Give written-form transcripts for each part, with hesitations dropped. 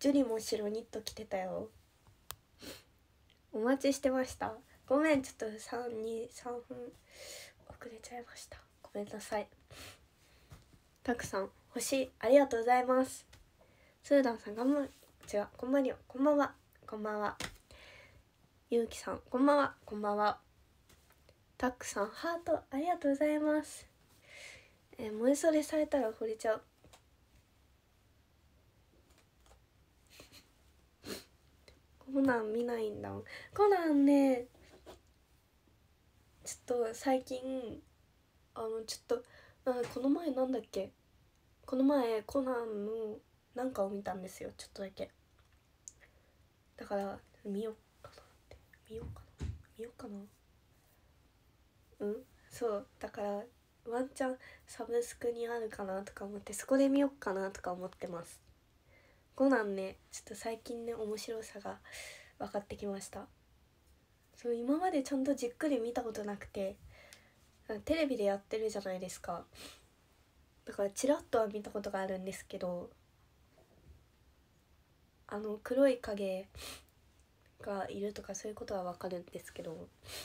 ジュリも白ニット着てたよ。お待ちしてました。ごめん、ちょっと3分遅れちゃいました。ごめんなさい。たくさん星ありがとうございます。スーダンさんこんばんにこんばんは。こんばんは。ゆうきさんこんばんは。こんばんは。たくさんハートありがとうございます。萌え袖されたら惚れちゃう。コナン見ないんだ。コナンね、ちょっと最近ちょっとこの前なんだっけ、この前コナンのなんかを見たんですよ、ちょっとだけ。だから見ようかな。うんそうだから、ワンチャンサブスクにあるかなとか思って、そこで見ようかなとか思ってます。コナンね、ちょっと最近ね面白さが分かってきました。そう、今までちゃんとじっくり見たことなくて、テレビでやってるじゃないですか。だからチラッとは見たことがあるんですけど、黒い影がいるとかそういうことは分かるんですけど、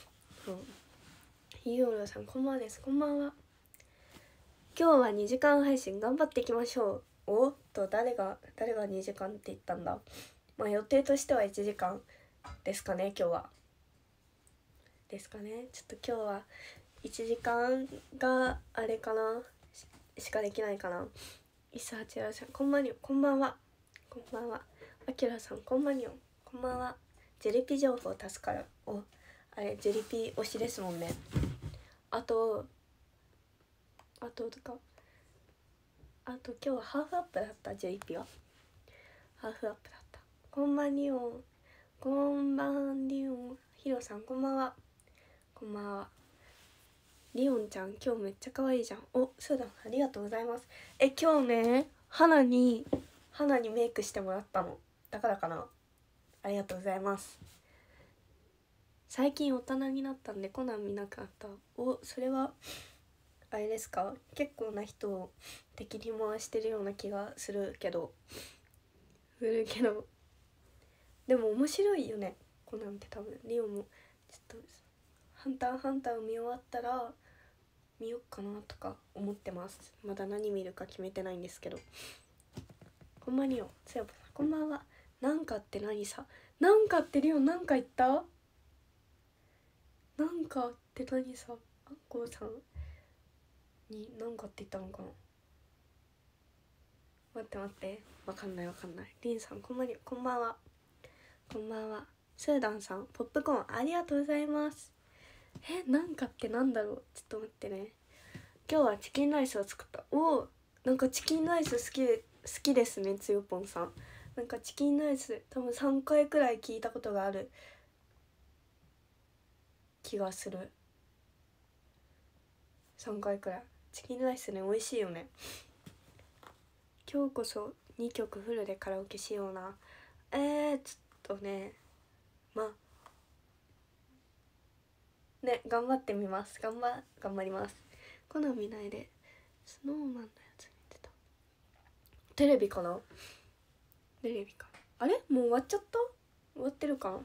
ゆうろさんこんばんはです。こんばんは。今日は2時間配信頑張っていきましょう。おっと、誰が2時間って言ったんだ。まあ予定としては1時間ですかね、今日は。ですかね。ちょっと今日は1時間があれかなしかできないかな。いさはちらさんこんばんは。こんばんは。あきらさんこんばんは。こんばんは。ジェリピ情報助かる。あれジェリピ推しですもんね。あと今日はハーフアップだった。ジェリピはハーフアップだった。こんばんリオン、こんばんリオン。ヒロさんこんばんは。こんばんは。リオンちゃん今日めっちゃ可愛いじゃん。そうだ、ありがとうございます。今日ね、花にメイクしてもらったの。だからかな。ありがとうございます。最近大人になったんでコナン見なくなった。それはあれですか、結構な人を敵に回してるような気がするけどでも面白いよね、コナンって。多分リオもちょっとハンターを見終わったら見よっかなとか思ってます。まだ何見るか決めてないんですけど。こんばんによ、つやぽさんこんばんは。なんかって何さ、なんかってリオなんか言った？なんかって何さ、あんこうさんになんかって言ったのかな。待ってわかんない。りんさんこんばんは。スーダンさんポップコーンありがとうございます。なんかってなんだろう、ちょっと待ってね。今日はチキンライスを作った。なんかチキンライス好きですね、つよぽんさん。なんかチキンライス多分3回くらい聞いたことがある気がする。3回くらい。チキンライスね、美味しいよね。今日こそ2曲フルでカラオケしような。ちょっとね、頑張ってみます。頑張ります。コナン見ないでスノーマンのやつ見てた。テレビかな。あれもう終わっちゃった？終わってるかな。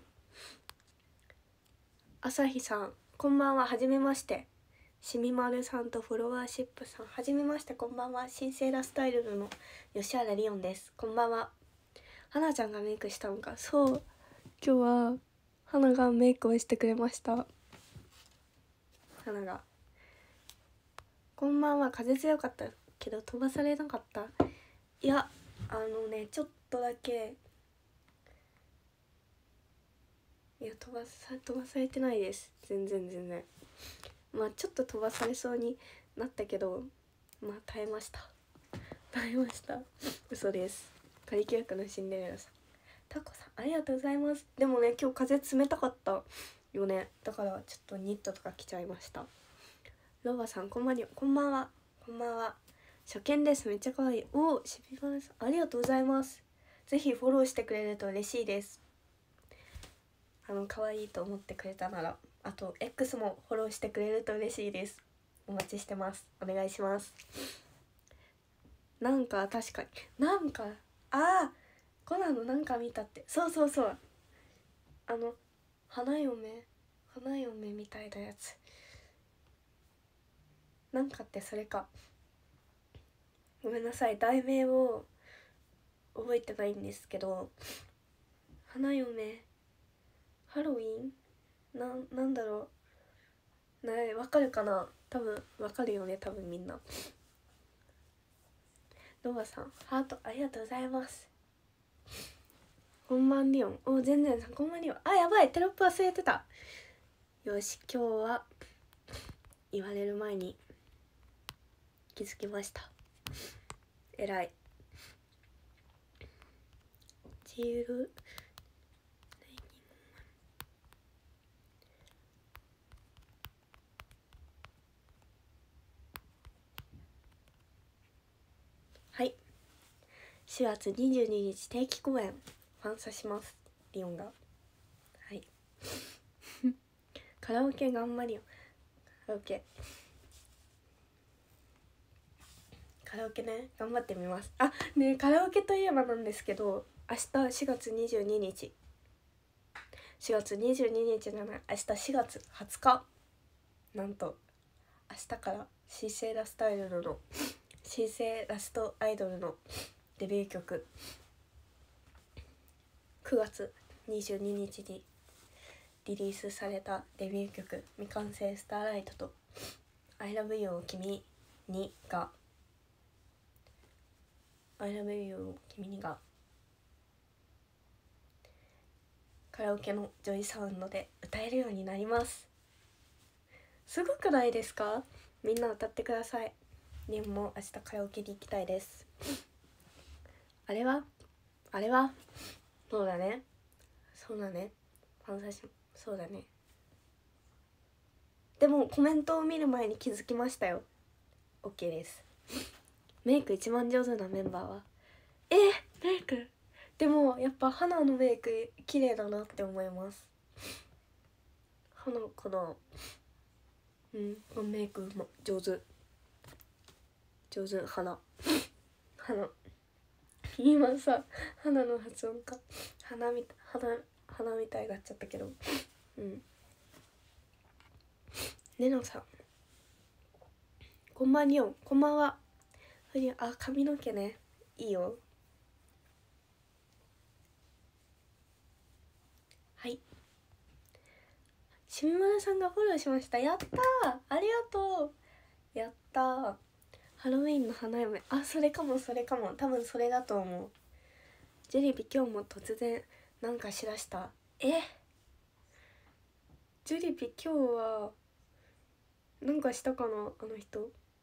朝日さんこんばんは。はじめまして。しみまるさんとフォロワーシップさんはじめまして。こんばんは。新セーラスタイルの吉原リオンです。こんばんは。花ちゃんがメイクしたのか。そう、今日は花がメイクをしてくれました。花がこんばんは。風強かったけど飛ばされなかった？いや、ちょっとだけ、いや飛ばされてないです。全然まあちょっと飛ばされそうになったけど、まあ耐えました嘘です。仮記憶のシンデレラさん、タコさんありがとうございます。でもね、今日風冷たかったよね。だからちょっとニットとか着ちゃいました。ロバさんこんばんは。初見です。めっちゃ可愛い。シビガネさんありがとうございます。ぜひフォローしてくれると嬉しいです。可愛いと思ってくれたなら、あと X もフォローしてくれると嬉しいです。お待ちしてます。お願いします。なんか確かにコナンのなんか見たって、そうそうそう、花嫁みたいなやつなんかってそれか、ごめんなさい題名を覚えてないんですけど、花嫁ハロウィンなんだろう、わかるかな、多分わかるよね、多分みんな。ロバさんハートありがとうございます。こんばんリオン、お全然さんこんばんリオン、あやばいテロップ忘れてた。よし今日は言われる前に気づきました。えらい。ジールはい4月22日定期公演ファンサします。リオンがはいカラオケ頑張りよ。カラオケね頑張ってみます。あねカラオケといえばなんですけど、明日4月22日4月22日じゃない、明日4月20日、なんと明日から新生ラストアイドルの新生ラストアイドルのデビュー曲9月22日にリリースされたデビュー曲未完成スターライトと I love you を君にが I love you を君にがカラオケのジョイサウンドで歌えるようになります。すごくないですか？みんな歌ってください。リンも明日カラオケに行きたいです。あれはそうだねファンサしそうだね。でもコメントを見る前に気づきましたよ。 OK です。メイク一番上手なメンバーはメイクでもやっぱ花のメイク綺麗だなって思います。花かな、メイクも上手花今さ花の発音か花みたいになっちゃったけど、ねのさんこんばんにょこんばんは。あ髪の毛ねいいよ。はいしみまるさんがフォローしました。やったーありがとう。やったーハロウィンの花嫁、あそれかも多分それだと思う。ジェリビ今日も突然なんかしだした。ジェリビ今日はなんかしたかな、あの人。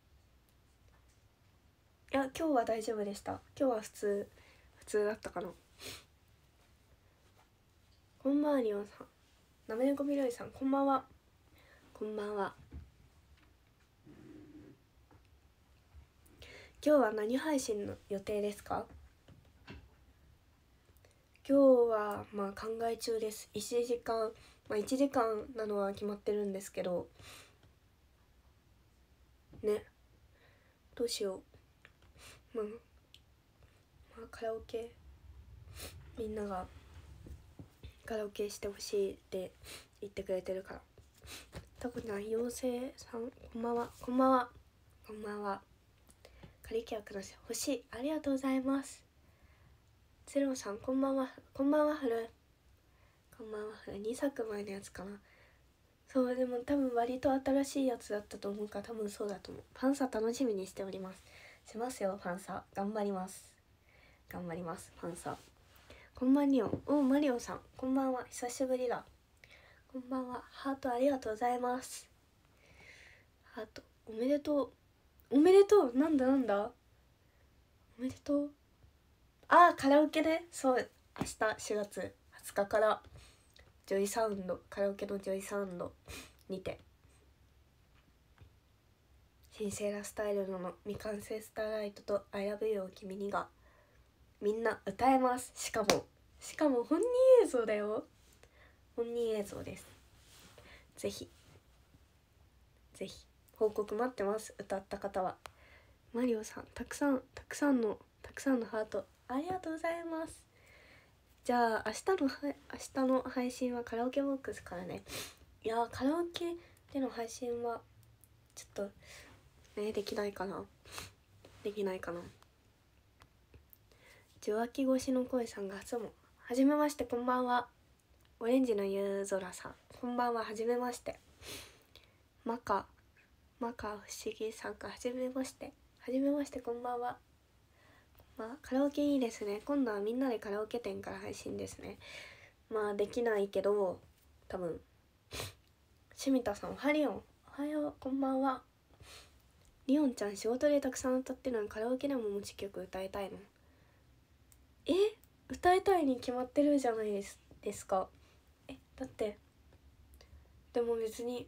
いや今日は大丈夫でした。今日は普通だったかな。こんばんはリオンさん、なめねこみろいさんこんばんは。今日は何配信の予定ですか？今日は考え中です。1時間1時間なのは決まってるんですけどね、どうしよう。カラオケみんながカラオケしてほしいって言ってくれてるから。タコちゃん妖精さんこんばんは。カリキュアください欲しい、ありがとうございます。ゼロさんこんばんはフル2作前のやつかな。そうでも多分割と新しいやつだったと思うから多分そうだと思う。ファンサ楽しみにしております。しますよファンサ頑張りますファンサ。こんばんにょマリオさんこんばんは久しぶりだ。こんばんはハートありがとうございます。ハートおめでとうなんだおめでとう。カラオケね、そう明日4月20日からジョイサウンドカラオケのジョイサウンドにて新生ラストアイドルの未完成スターライトと I love you を君にがみんな歌えます。しかも本人映像だよ。本人映像です。ぜひ報告待ってます。歌った方は。マリオさんたくさんのハートありがとうございます。 じゃあ明日の配信はカラオケボックスからね。いやカラオケでの配信はちょっとねできないかな。受話器越しの声さんが初もはじめまして、こんばんは。オレンジの夕空さん、こんばんは、はじめまして。マカ不思議さんがはじめまして、こんばんは。カラオケいいですね。今度はみんなでカラオケ店から配信ですね。できないけど多分。しみたさん、ハリオンおはよう、こんばんは。リオンちゃん仕事でたくさん歌ってるのにカラオケでも持ち曲歌いたいの？歌いたいに決まってるじゃないですか。だってでも別に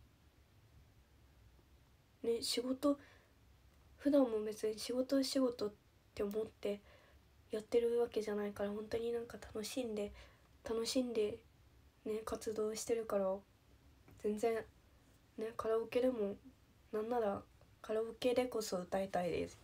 ね、普段も別に仕事って思ってやってるわけじゃないから、本当になんか楽しんでね活動してるから、全然ねカラオケでもなんならカラオケでこそ歌いたいです。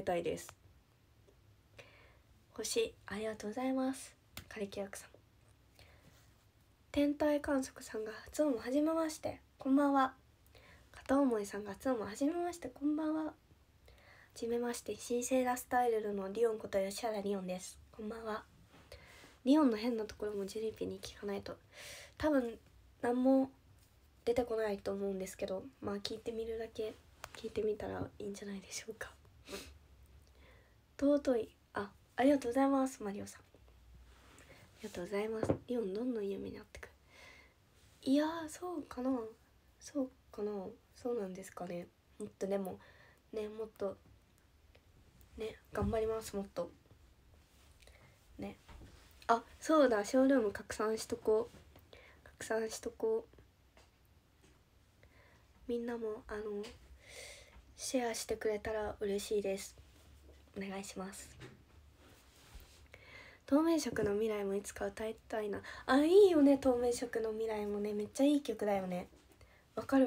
星ありがとうございます。カリキラクさん、天体観測さんが初音もはじめまして、こんばんは。片思いさんが初音もはじめまして、こんばんは。はじめまして、神聖ラスタイルのリオンこと吉原リオンです。こんばんは。リオンの変なところもジュリピに聞かないと多分何も出てこないと思うんですけど、聞いてみるだけ聞いてみたらいいんじゃないでしょうか。尊い、ありがとうございます。マリオさん、ありがとうございます。リオンどんどん有名になってくる。いやそうかな、そうなんですかね。もっとでもね、もっとね頑張ります。もっとね。そうだ、ショールーム拡散しとこう。みんなもシェアしてくれたら嬉しいです。お願いします。透明色の未来もいつか歌いたいな。いいよね、透明色の未来もね、めっちゃいい曲だよね。わかる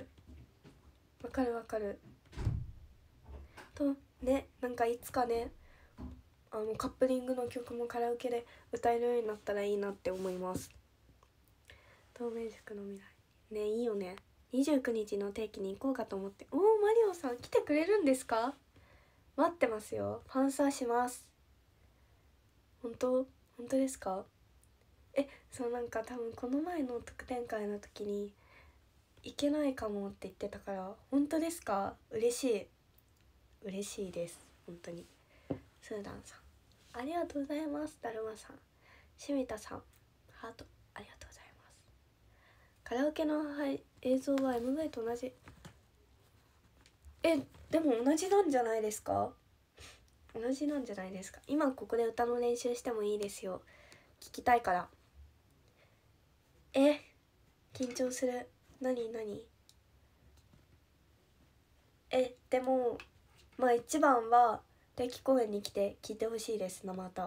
とね、なんかいつかねカップリングの曲もカラオケで歌えるようになったらいいなって思います。透明色の未来ね、いいよね。29日の定期に行こうかと思って。マリオさん来てくれるんですか？待ってますよ。ファンサーします。本当ですか？そう、なんか多分この前の特典会の時に行けないかもって言ってたから、本当ですか？嬉しいです、本当に。スーダンさんありがとうございます。だるまさん、しみたさん、ハートありがとうございます。カラオケの映像は MV と同じ。でも同じなんじゃないですか？今ここで歌の練習してもいいですよ。聞きたいから。緊張する。何でも一番は定期公演に来て聞いてほしいです。生歌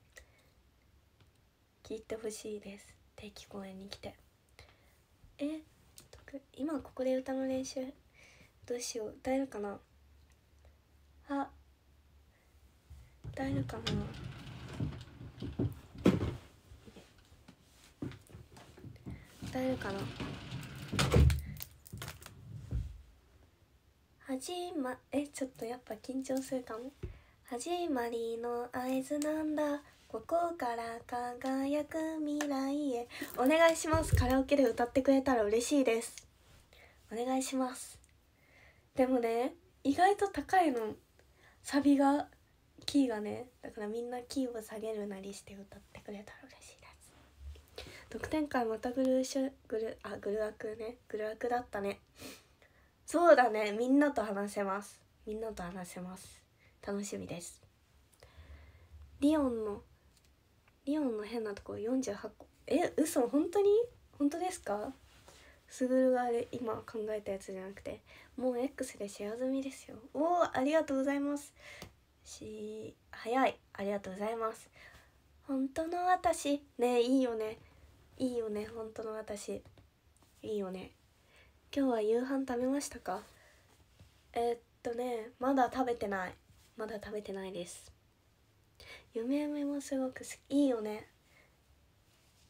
聞いてほしいです。定期公演に来て。今ここで歌の練習どうしよう。歌えるかな。歌えるかな。ちょっとやっぱ緊張するかも。始まりの合図なんだ、ここから輝く未来へ。お願いします。カラオケで歌ってくれたら嬉しいです。お願いします。でもね、意外と高いの、サビが、キーがね。だからみんなキーを下げるなりして歌ってくれたら嬉しいです。特典会またグルアクだったね。そうだね、みんなと話せます。楽しみです。リオンの変なところ48個。嘘？本当ですか？すぐるが今考えたやつじゃなくて、もう X でシェア済みですよ。ありがとうございます。早い。ありがとうございます。本当の私ね、いいよね。本当の私いいよね。今日は夕飯食べましたか？まだ食べてないです。夢もすごく好き。いいよね。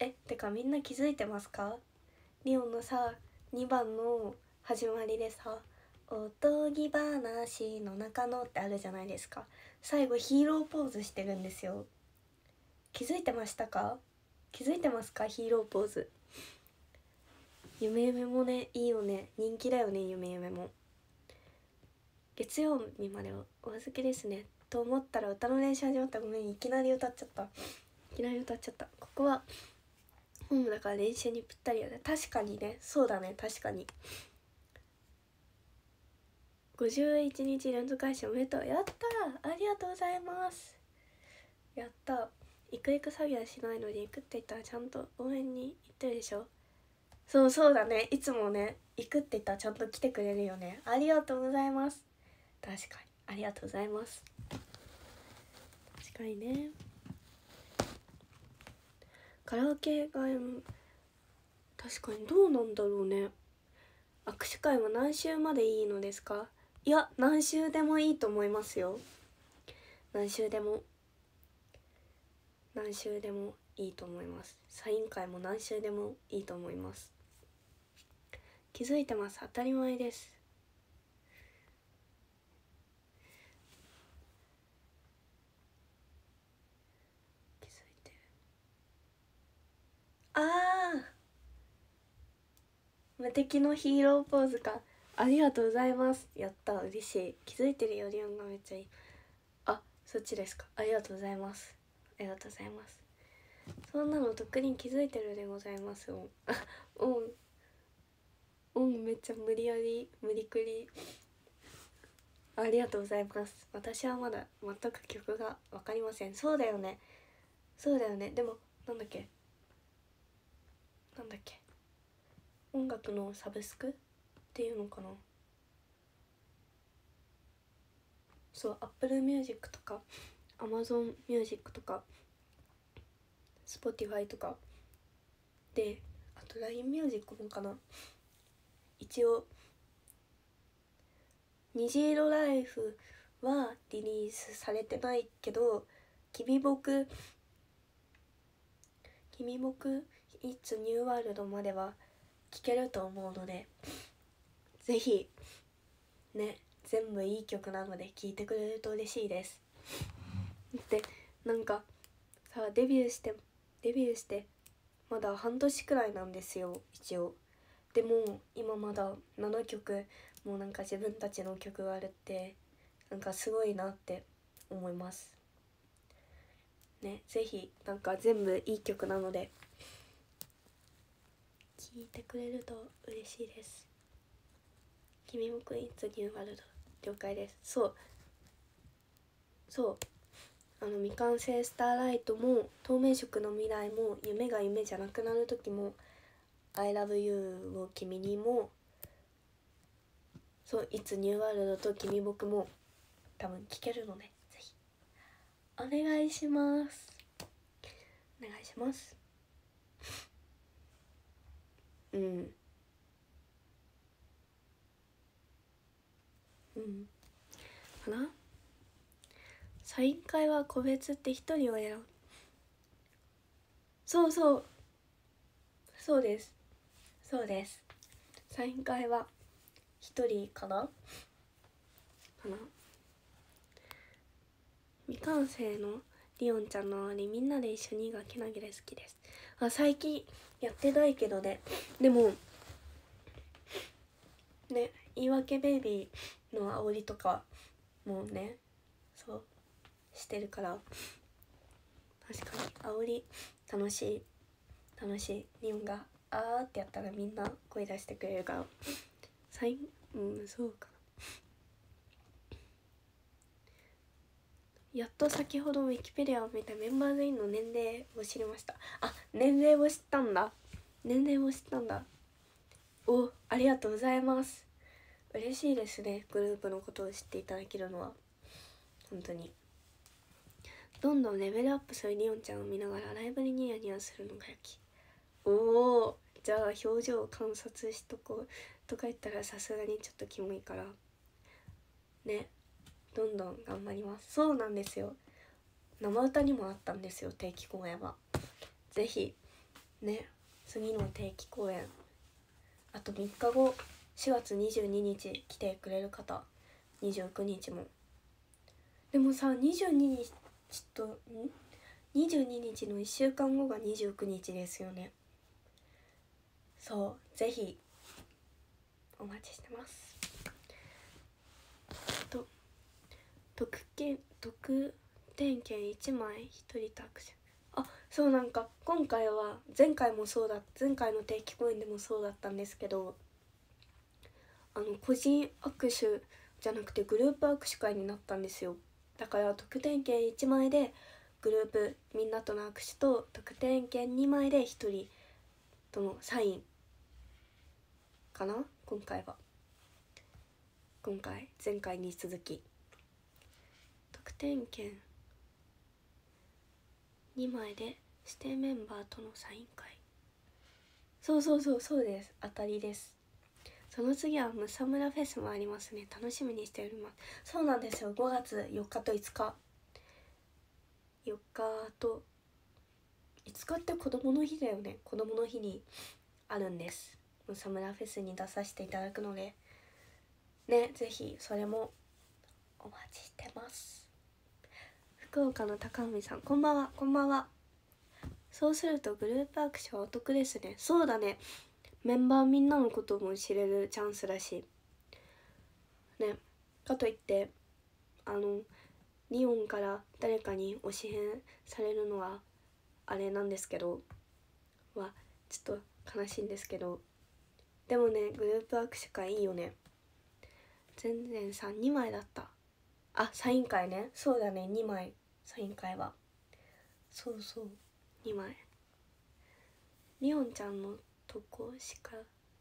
てかみんな気づいてますか？リオンのさ2番の始まりでさ「おとぎ話の中の」ってあるじゃないですか。最後ヒーローポーズしてるんですよ。気づいてましたか？気づいてますか？ヒーローポーズ。夢夢もねいいよね、人気だよね。夢夢も月曜日までお預けですねと思ったら歌の練習始まった。ごめん、いきなり歌っちゃった。ここはホームだから練習にぴったりよね。確かにね、そうだね、確かに。51日連続配信おめでとう。やったー、ありがとうございます。やったー。行く行く詐欺はしないのに行くって言ったらちゃんと応援に行ってるでしょ。そうだね、いつもね行くって言ったらちゃんと来てくれるよね。ありがとうございます。確かにありがとうございます。確かにね。カラオケが確かにどうなんだろうね。握手会は何週までいいのですか？いや、何週でもいいと思いますよ。何週でもいいと思います。サイン会も何週でもいいと思います。気づいてます、当たり前です。気づいてる。あー、無敵のヒーローポーズか。ありがとうございます。やった、嬉しい。気づいてるよりんがめっちゃいい。あ、そっちですか。ありがとうございます。ありがとうございます。そんなのとっくに気づいてるでございますよ。めっちゃ無理くりありがとうございます。私はまだ全く曲が分かりません。そうだよね。でもなんだっけ音楽のサブスクっていうのかな。そう、Apple Music とか Amazon Music とか Spotify とかで、あと LINE Music もかな。一応虹色ライフはリリースされてないけど、君僕 It's New World までは聴けると思うので、ぜひね、全部いい曲なので聴いてくれると嬉しいです。で、なんかさ、デビューしてまだ半年くらいなんですよ、一応。でも今まだ7曲もうなんか自分たちの曲があるって、なんかすごいなって思いますね。ぜひなんか全部いい曲なので聴いてくれると嬉しいです。君もクイーンズニューワールド了解です。そう未完成スターライトも透明色の未来も夢が夢じゃなくなる時も I love you を君にも、そう It's New World と君僕も多分聴けるので、ぜひお願いします。かな。サイン会は個別って一人を選ぶ。そうですサイン会は一人かな。未完成のリオンちゃんの周りみんなで一緒にがけなげで好きです。最近やってないけどね。でもね、言い訳ベイビーの煽りとかもうね、そうしてるから、確かに煽り楽しい。リオンがあーってやったらみんな声出してくれるから、そうかな。やっと先ほどウィキペディアを見たメンバー全員の年齢を知りました。年齢を知ったんだ。お、ありがとうございます。嬉しいですね、グループのことを知っていただけるのは。本当にどんどんレベルアップするリオンちゃんを見ながらライブにニヤニヤするのが焼き。じゃあ表情を観察しとこうとか言ったらさすがにちょっとキモいからね、どんどん頑張ります。そうなんですよ、生歌にもあったんですよ、定期公演は。ぜひね、次の定期公演あと3日後、4月22日来てくれる方、29日も。でもさ、22日と22日の1週間後が29日ですよね。そう、ぜひお待ちしてます。特典券1枚1人と握手。あ、そう、なんか今回は前回の定期公演でもそうだったんですけど、個人握手じゃなくてグループ握手会になったんですよ。だから特典券1枚でグループみんなとの握手と、特典券2枚で1人とのサインかな。今回前回に続き特典券2枚で指定メンバーとのサイン会。そうです、当たりです。その次はムサムラフェスもありますね。楽しみにしております。そうなんですよ、5月4日と5日4日と5日って子供の日だよね。子供の日にあるんです、ムサムラフェスに出させていただくのでね、ぜひそれもお待ちしてます。福岡の高海さん、こんばんは。こんばんは。そうするとグループ握手はお得ですね。そうだね、メンバーみんなのことも知れるチャンスだしね。かといってリオンから誰かに推し変されるのはあれなんですけど、ちょっと悲しいんですけど、でもね、グループ握手会いいよね。全然さ2枚だった。あ、サイン会ね。そうだね、2枚サイン会は。そう2枚。リオンちゃんのとこしか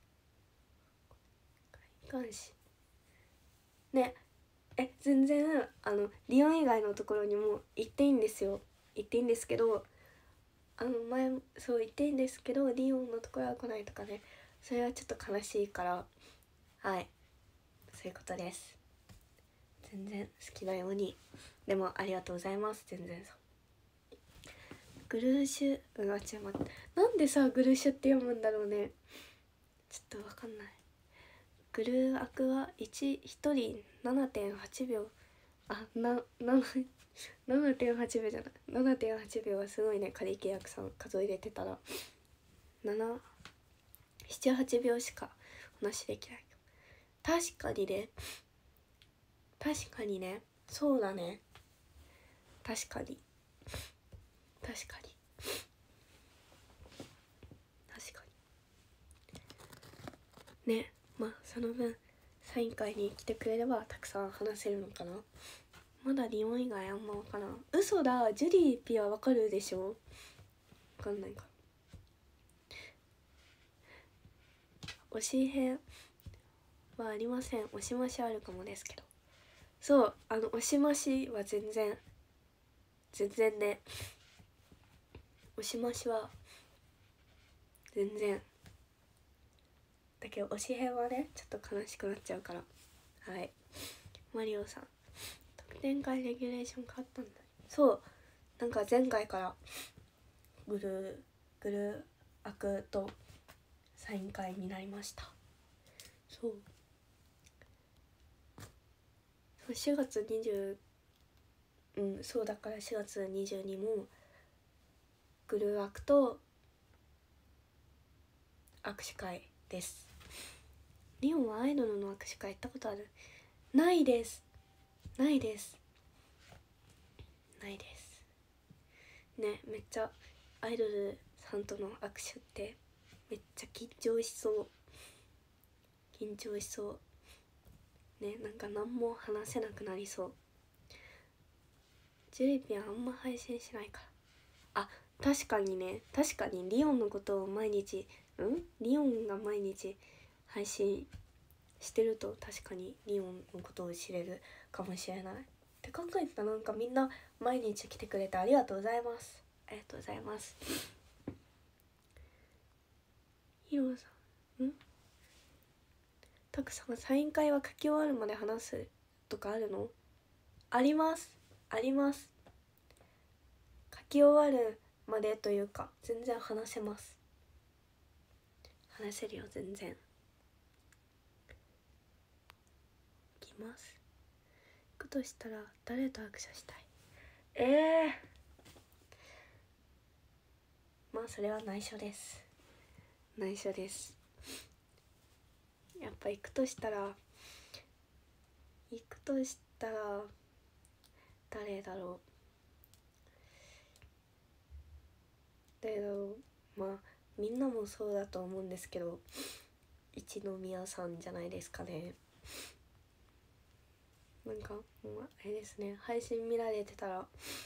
いかんしね。全然リオン以外のところにも行っていいんですよ。行っていいんですけど、そう言っていいんですけど、リオンのところは来ないとかね、それはちょっと悲しいから、はい、そういうことです。全然好きなように。でもありがとうございます。全然さ、グルーシュなんでさグルーシュって読むんだろうね。ちょっとわかんない。グルーアクは1人 7.8 秒。7.8 秒じゃない、7.8 秒はすごいね。仮契約さん数え入れてたら7-8秒しか話できない。確かにね、そうだね、確かにね。まあその分サイン会に来てくれればたくさん話せるのかな。まだリオン以外あんま分からん。嘘だ、ジュリーピは分かるでしょ。分かんないか。推し編はありません。推し増しあるかもですけど、そう推し増しは全然ね、推し増しは全然だけど、推し編はねちょっと悲しくなっちゃうから。はい、マリオさん、特典会レギュレーション変わったんだ。そう、なんか前回からグルアクとサイン会になりました。そう4月20、そうだから4月22もグルアクと握手会です。リオンはアイドルの握手会行ったことある？ないですね。めっちゃアイドルさんとの握手ってめっちゃ緊張しそうね。なんか何も話せなくなりそう。ジュリピはあんま配信しないから。あ、確かにリオンのことをリオンが毎日配信してると、確かにリオンのことを知れるかもしれないって考えたら、なんかみんな毎日来てくれてありがとうございます。ヒロさん、たくさんサイン会は書き終わるまで話すとかあるの？あります書き終わるまでというか全然話せます。 話せるよ全然。いきます。行くとしたら誰と握手したい？まあそれは内緒です。内緒です。やっぱ行くとしたら誰だろう。まあみんなもそうだと思うんですけど、一宮さんじゃないですかね。なんかもうあれですね、配信見られてたら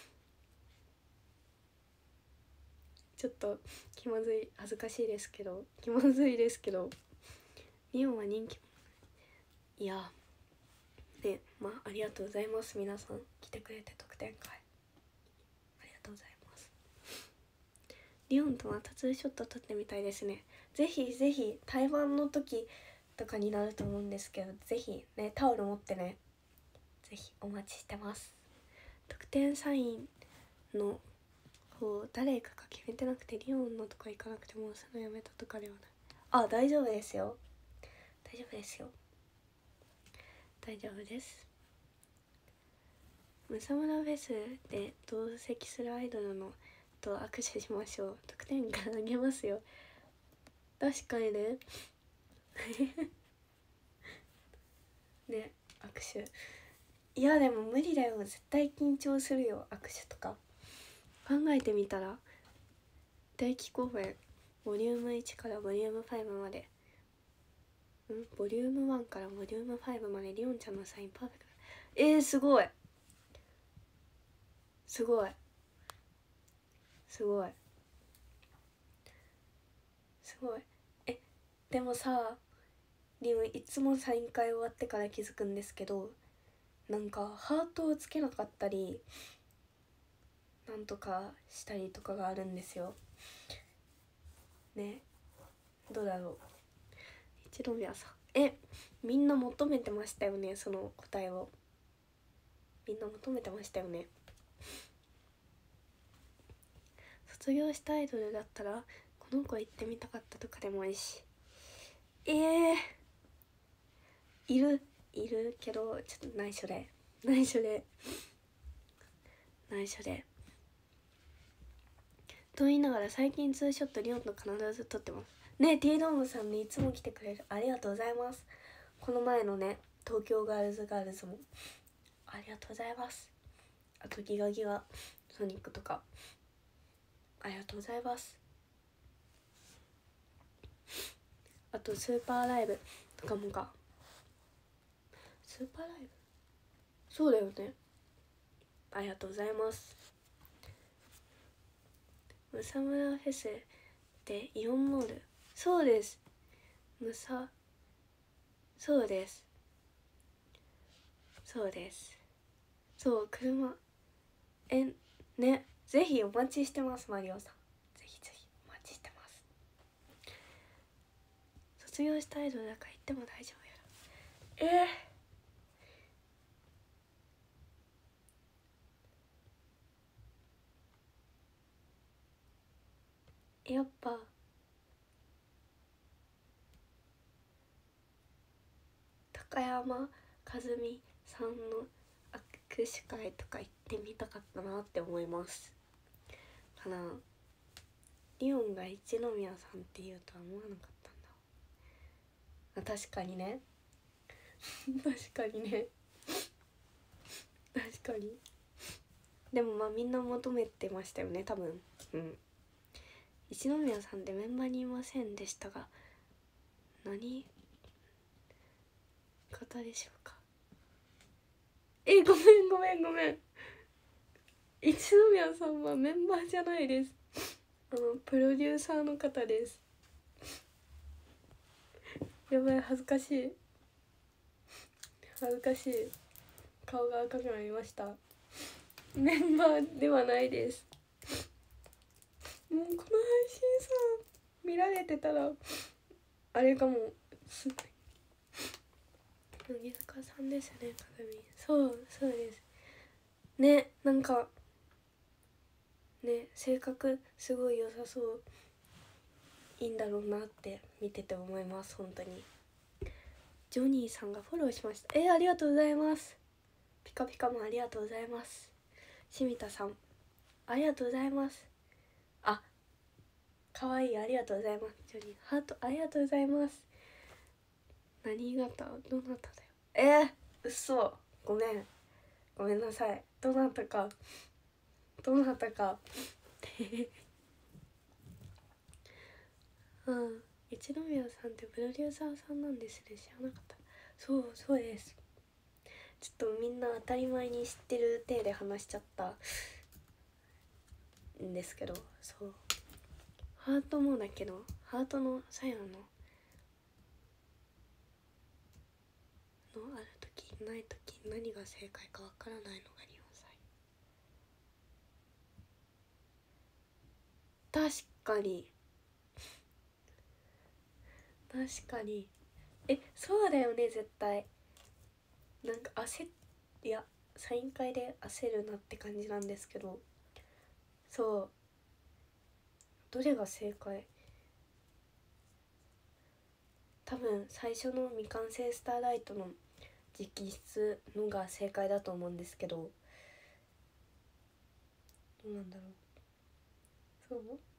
ちょっと気まずい、恥ずかしいですけど、気まずいですけど、リオンは人気。いやね、まあありがとうございます。皆さん来てくれて特典会ありがとうございます。リオンとまたツーショット撮ってみたいですね。ぜひぜひ対バンの時とかになると思うんですけど、ぜひねタオル持ってね、ぜひお待ちしてます。特典サインの方誰か決めてなくて、リオンのとか行かなくてもうすぐやめたとかではない。あ、大丈夫ですよ、大丈夫ですよ、大丈夫です。ムサムラフェスで同席するアイドルのと握手しましょう。特典からあげますよ。確かにねね、握手、いやでも無理だよ、絶対緊張するよ握手とか。考えてみたら定期公演ボリューム1からボリューム5まで、ボリューム1からボリューム5までリオンちゃんのサインパーフェクト。すごいすごいすごいすごい。でもさ、リオンいつもサイン会終わってから気づくんですけど、なんかハートをつけなかったりなんとかしたりとかがあるんですよね。どうだろう、一宮さん、みんな求めてましたよね、その答えを。みんな求めてましたよね。卒業したアイドルだったらこの子行ってみたかったとかでもいいし、いるけどちょっと内緒でと言いながら最近ツーショットリオンと必ず撮ってますね。ティードームさんね、いつも来てくれる、ありがとうございます。この前のね東京ガールズもありがとうございます。あとギガギガソニックとかありがとうございます。あとスーパーライブとかもか、スーパーライブそうだよね、ありがとうございます。ムサムラフェスでイオンモール、そうです、そうですそう車ね、ぜひお待ちしてます。マリオさんぜひぜひお待ちしてます。卒業したアイドルだから行っても大丈夫やろ。やっぱ高山和美さんの握手会とか行ってみたかったなって思いますかな。リオンが一宮さんって言うとは思わなかったんだ。確かにね確かにでもまあみんな求めてましたよね多分。一宮さんでメンバーにいませんでしたが、何方でしょうか。ごめん、一宮さんはメンバーじゃないです。プロデューサーの方です。やばい、恥ずかしい顔が赤くなりました。メンバーではないです。もうこの配信さ見られてたらあれかも。乃木坂さんですよね、かずみ。そうですね。なんかね、性格すごい良さそういいんだろうなって見てて思います。本当にジョニーさんがフォローしました。ありがとうございます。ピカピカもありがとうございます。しみたさんありがとうございます。かわいい、ありがとうございます。ジョニーハートありがとうございます。何型どなただよ。嘘、ごめんなさい。どなたか一宮さんってプロデューサーさんなんですね。知らなかった。そうです。ちょっとみんな当たり前に知ってる体で話しちゃったんですけど、そうハートもだけど、ハートのさやのある時ない時何が正解かわからないのが日本祭。確かにそうだよね。絶対なんかいやサイン会で焦るなって感じなんですけど、そうどれが正解。多分最初の未完成スターライトの直筆のが正解だと思うんですけど、どうなんだろう。そう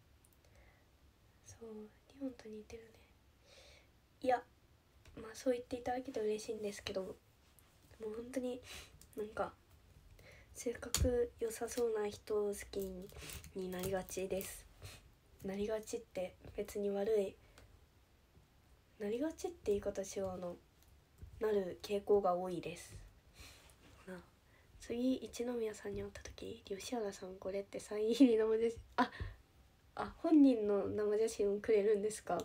日本と似てるね。いやそう言っていただけて嬉しいんですけど、もう本当になんか性格良さそうな人を好きになりがちです。なりがちって別に悪い、なりがちって言い方違うの、なる傾向が多いです次一宮さんに会った時、吉原さんこれってサイン入り生写真本人の生写真をくれるんですか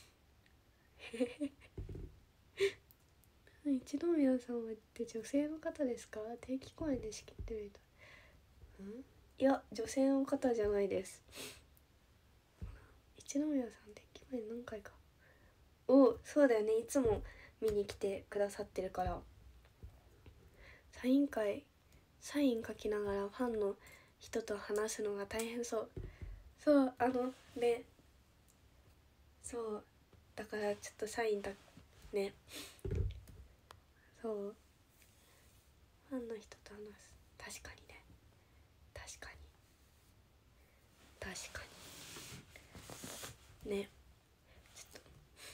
一宮さんはって女性の方ですか？定期公演で仕切ってる人。いや女性の方じゃないです。一宮さん定期公演何回か。そうだよね、いつも見に来てくださってるから。サイン書きながらファンの人と話すのが大変そう。そうそうだからちょっとサインだね。そうファンの人と話す。確かにね。確かにね。ちょっ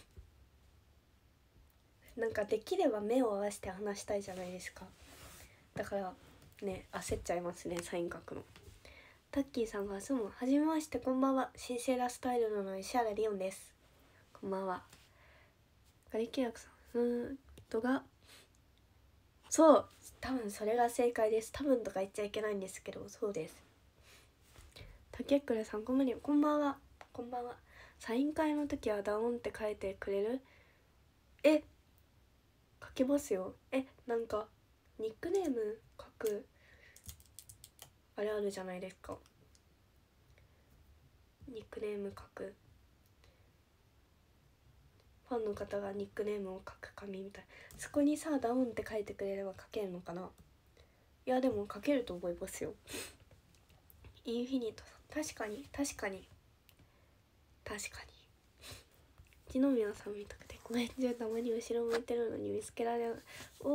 となんかできれば目を合わせて話したいじゃないですか。だからね焦っちゃいますね、サイン書くの。タッキーさんが明日もはじめまして、こんばんは。神聖ラスタイルの石原リオンです。こんばんは。ガリキラクさんがそう多分それが正解です。多分とか言っちゃいけないんですけど、そうです。竹倉さんこんばんは。サイン会の時はダウンって書いてくれる？書きますよ。なんかニックネーム書くあれあるじゃないですか。ニックネーム書く、ファンの方がニックネームを書く紙みたい、そこにさダウンって書いてくれれば書けるのかな。いやでも書けると思いますよ。インフィニットさん確かに一宮さん見たくてごめん、じゃあたまに後ろ向いてるのに見つけられない。じ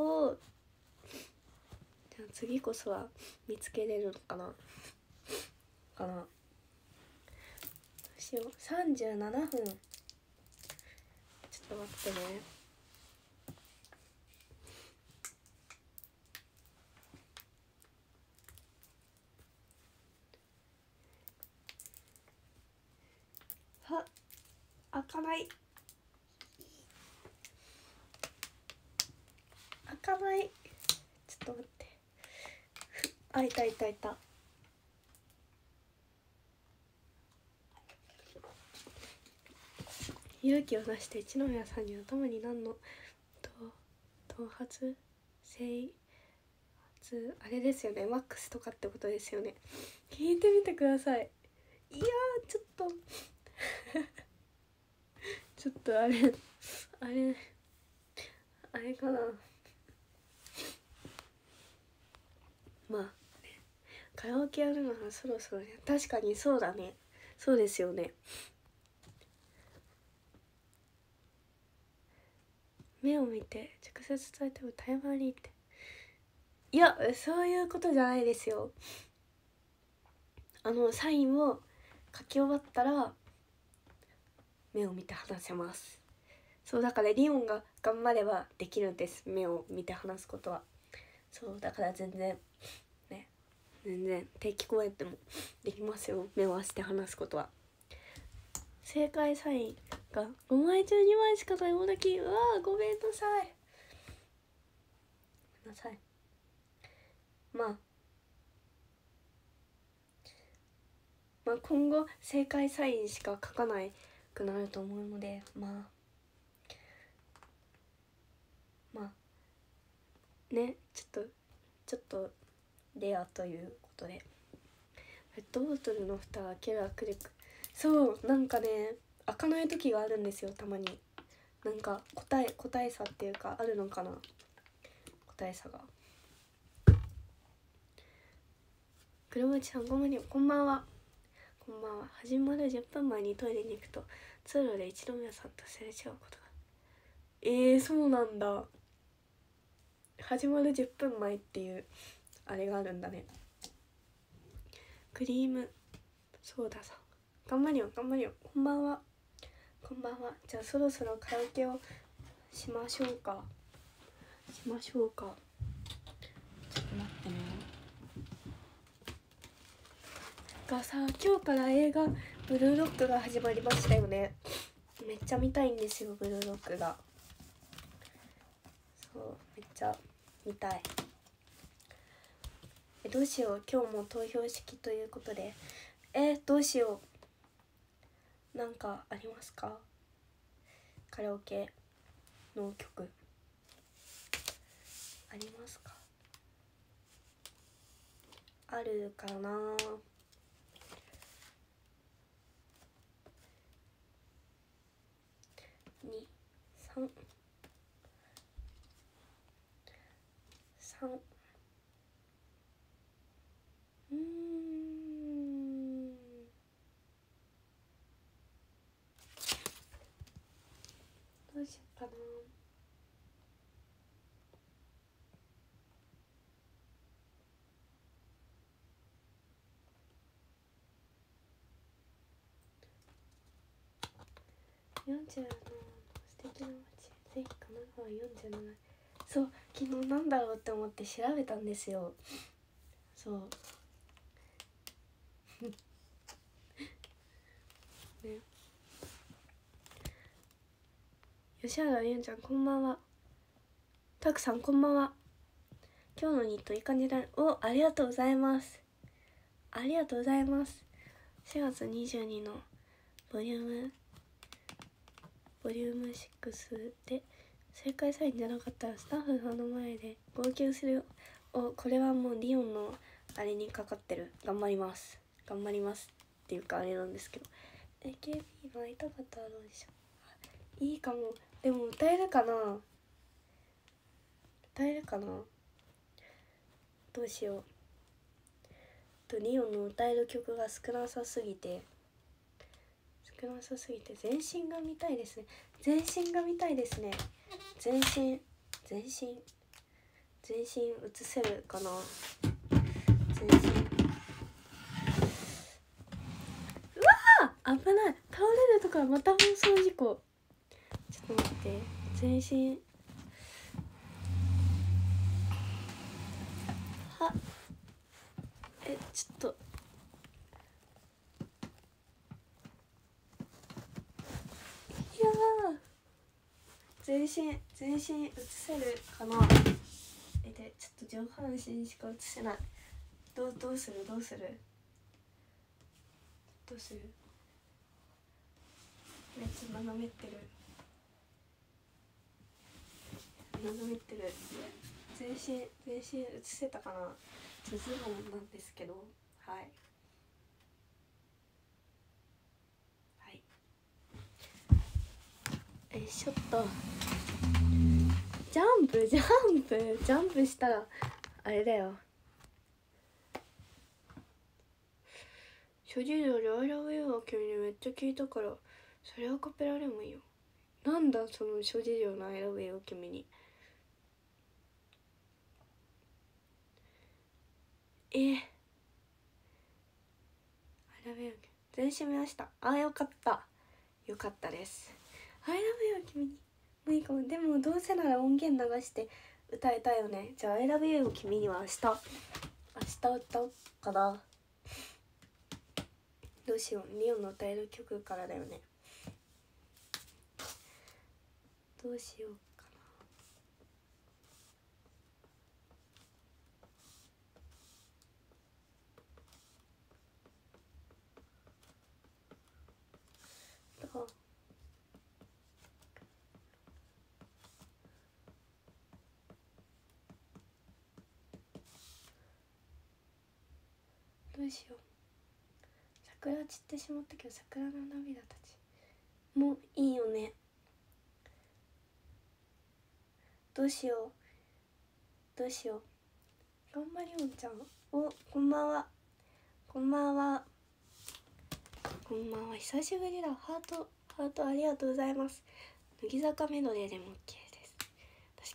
ゃあ次こそは見つけれるのかなどうしよう。37分、ちょっと待ってね。開かない、ちょっと待って。いた。勇気を出して一宮さんに頭に何の頭髪あれですよね、ワックスとかってことですよね。聞いてみてください。いやちょっとちょっとあれかな。カラオケやるのはそろそろね。確かにそうだね。そうですよね。 目を見て直接伝えてもタイマーにって、いやそういうことじゃないですよ。サインを書き終わったら目を見て話せます。そうだからリオンが頑張ればできるんです、目を見て話すことは。そうだから全然定期公演でもできますよ、目を合わせて話すことは。正解サインが5枚中2枚しかないもだき、うわーごめんなさい、ごめんなさい。まあ今後正解サインしか書かないくなると思うので、まあね、ちょっとレアということで、ペットボトルの蓋開ける握力、そうなんかね開かない時があるんですよ、たまに。なんか個体差っていうかあるのかな、個体差が。黒町さんこんばんは。こんばんは。始まる10分前にトイレに行くと通路で一宮さんとすれ違うことが。そうなんだ。始まる10分前っていうあれがあるんだね。クリームソーダさん頑張りよ。こんばんは。じゃあそろそろカラオケをしましょうか。ちょっと待ってね。がさ、今日から映画ブルーロックが始まりましたよね。めっちゃ見たいんですよ、ブルーロックが。そうめっちゃ見たい。どうしよう、今日も投票式ということで、どうしよう。なんかありますか、カラオケの曲ありますか。あるかな。3どうしようかな。40の素敵な街、ぜひ神奈川47。そう昨日なんだろうって思って調べたんですよ。そうね。吉原ゆんちゃんこんばんは。たくさんこんばんは。今日のニットいい感じだ。ありがとうございます。4月22のボリューム6で正解サインじゃなかったらスタッフさんの前で号泣するよ。これはもうリオンのあれにかかってる。頑張りますっていうかあれなんですけど、 AKB の会いたかったらどうでしょう。いいかも。でも歌えるかな。どうしよう。リオンの歌える曲が少なさすぎて全身が見たいですね。全身映せるかな。全身、危ない、倒れるとかまた放送事故。ちょっと待って、全身ちょっと全身映せるかな。でちょっと上半身しか映せない。どうするめっちゃ斜めってる。全身映せたかな。ズボンなんですけど、はいちょっとジャンプしたらあれだよ。諸事情で「I love you」は君にめっちゃ聞いたから、それはアカペラでもいいよ。 なんだその諸事情の選べよ君に。選べよ全身見ました。あ、よかった、よかったです。選べよ君にもういいかも。でもどうせなら音源流して歌えたよね。じゃあ選べよ君には明日歌おうかな。どうしよう、リオンの歌える曲からだよね。どうしようかな。どうしよう。桜散ってしまったけど桜の涙たちもういいよね。どうしようどうしよう。頑張りおんちゃん、お、こんばんは。こんばんは。こんばんは、久しぶりだ。ハートありがとうございます。乃木坂メドレーでも OK です。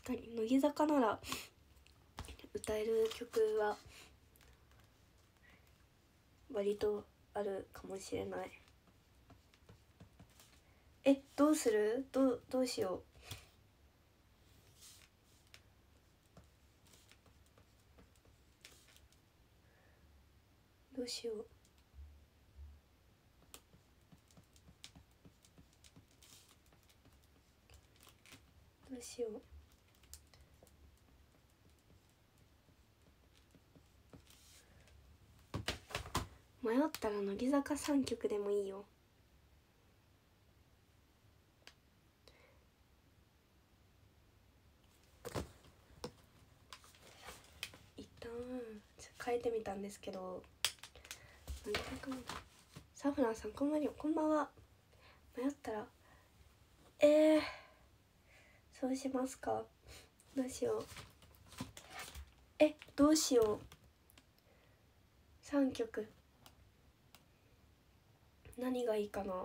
確かに乃木坂なら歌える曲は割とあるかもしれない。どうする？どうしよう。どうしよう。どうしよう。迷ったら乃木坂3曲でもいいよ。一旦変えてみたんですけど、乃木坂もサフランさんこんばんは。迷ったらそうしますか。どうしよう。どうしよう。3曲何がいいかな。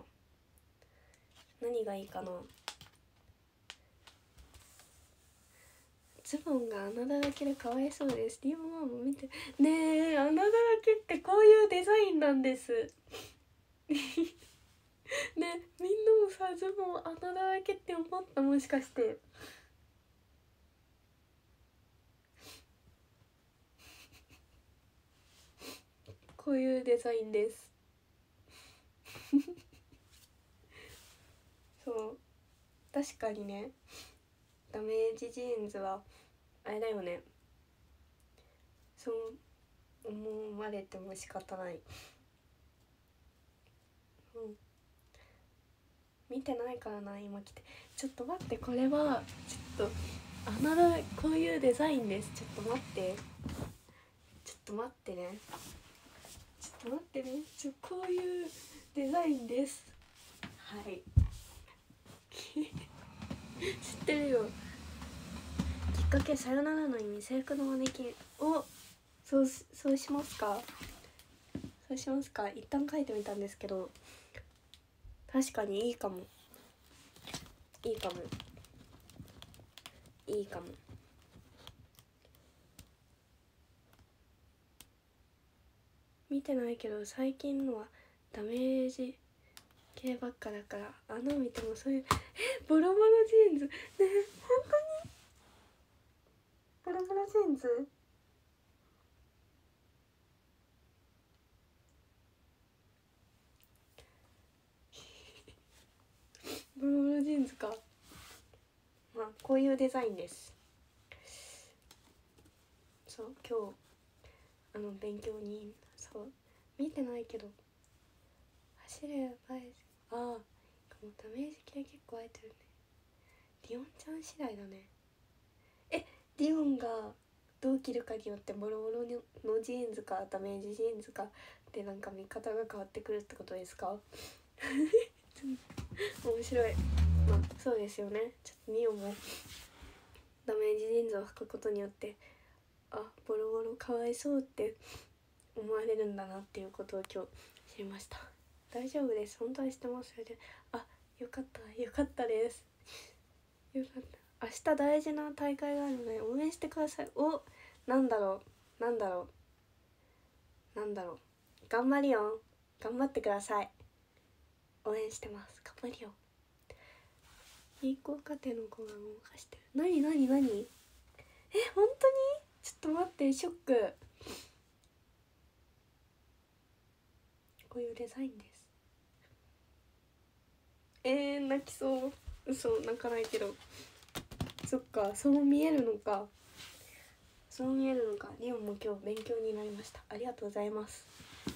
ズボンが穴だらけでかわいそうです。リオママも見てねえ。穴だらけってこういうデザインなんですね、みんなもさズボン穴だらけって思った？もしかしてこういうデザインですそう確かにね。ダメージジーンズはあれだよね。そう思われても仕方ない。見てないからな今来て。ちょっと待って、これはちょっとこういうデザインです。ちょっと待ってねこういうデザインです。はい知ってるよ。きっかけさよならの意味制服のマネキンをそうしますか。一旦書いてみたんですけど、確かにいいかも。見てないけど最近のはダメージ系ばっかだから穴見てもそういうボロボロジーンズねえ本当にボロボロジーンズボロボロジーンズか。まあこういうデザインです。そう今日勉強にそう見てないけど走れバイスもうダメージ系結構入ってるね。リオンちゃん次第だね。リオンがどう着るかによってボロボロのジーンズかダメージジーンズかでなんか見方が変わってくるってことですか面白い。まあそうですよね。ちょっとリオンもダメージジーンズを履くことによってボロボロかわいそうって思われるんだなっていうことを今日知りました。大丈夫です、本当はしてます。それでよかったです。 よかった。明日大事な大会があるので応援してください。お、なんだろう頑張りよ。頑張ってください。応援してます。頑張りよ。いい子家庭の子が動かしてる。なに本当にちょっと待って、ショック。こういうデザインです。泣きそう。嘘、泣かないけど。そっか、そう見えるのか。リオンも今日勉強になりました。ありがとうございます。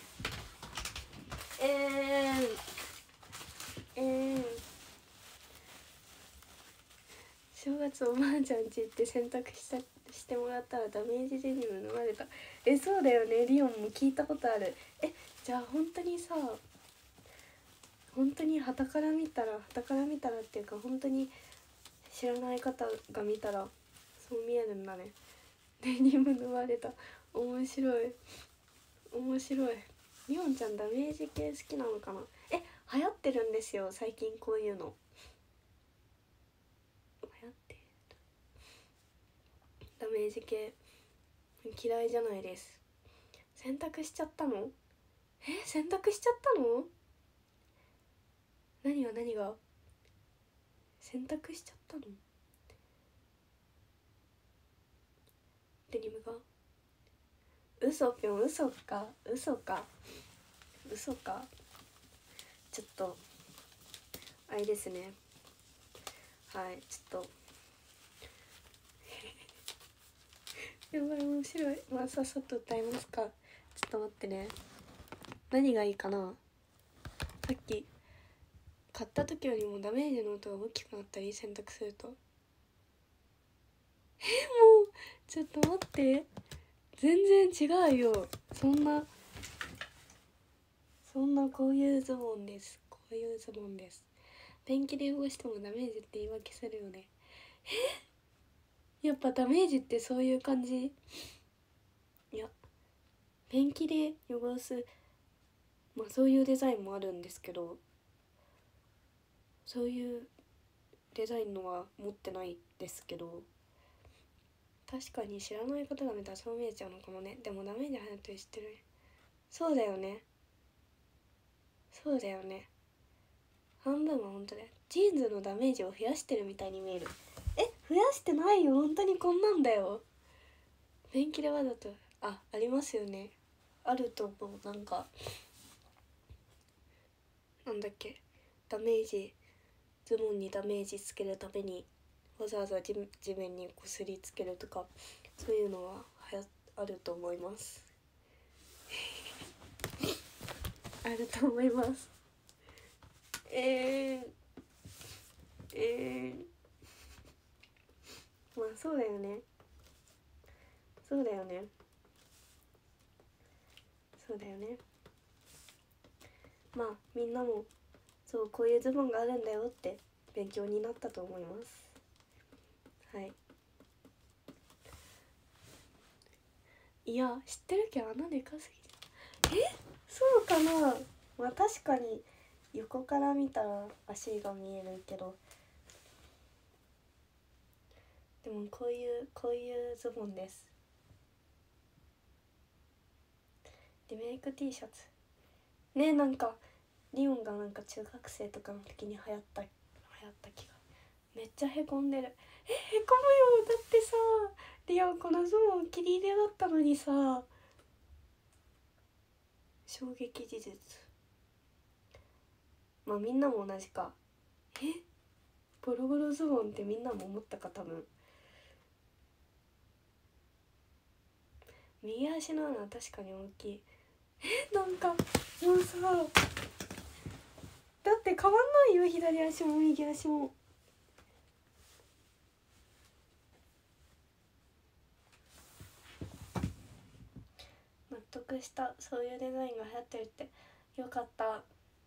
正月おばあちゃん家行って洗濯してもらったらダメージデニム脱がれた。そうだよね、リオンも聞いたことある。じゃあ本当にさ、本当に傍から見たらっていうか、本当に知らない方が見たらそう見えるんだね。デニム脱がれた。面白い。リオンちゃんダメージ系好きなのかな。流行ってるんですよ最近、こういうの流行ってる。ダメージ系嫌いじゃないです。洗濯しちゃったの？洗濯しちゃったの？何が洗濯しちゃったの？デニムが？嘘ぴょん、嘘かちょっとあれですね。はい、ちょっとやばい、面白い。まあさっさと歌いますか。ちょっと待ってね。何がいいかな。さっき買った時よりもダメージの音が大きくなったり、洗濯すると。もうちょっと待って、全然違うよ。そんなこういうズボンです。ペンキで汚してもダメージって言い訳するよね。やっぱダメージってそういう感じ。いや、ペンキで汚す、まあそういうデザインもあるんですけど、そういうデザインのは持ってないですけど、確かに知らない方が見たらそう見えちゃうのかもね。でもダメージ入って知ってる。そうだよね、半分は本当だよ。ジーンズのダメージを増やしてるみたいに見える。増やしてないよ、本当にこんなんだよ。ペンキでわざと、ありますよね、あると思う。なんだっけ、ズボンにダメージつけるためにわざわざ地面にこすりつけるとか、そういうのはあると思いますあると思います。まあそうだよね。まあみんなもそうこういうズボンがあるんだよって勉強になったと思います。はい。いや知ってるけど穴でかすぎる。そうかな。まあ確かに横から見たら足が見えるけど、でもこういうズボンです。リメイク T シャツね。なんかリオンがなんか中学生とかの時に流行った気が。めっちゃへこんでる。へこむよ。だってさ、リオンこのズボン切り入れだったのにさ。衝撃事実。まあみんなも同じか。ボロボロズボンってみんなも思ったか多分。右足の穴は確かに大きい。なんかもうさ、だって変わんないよ、左足も右足も。納得した。そういうデザインが流行ってるってよかった。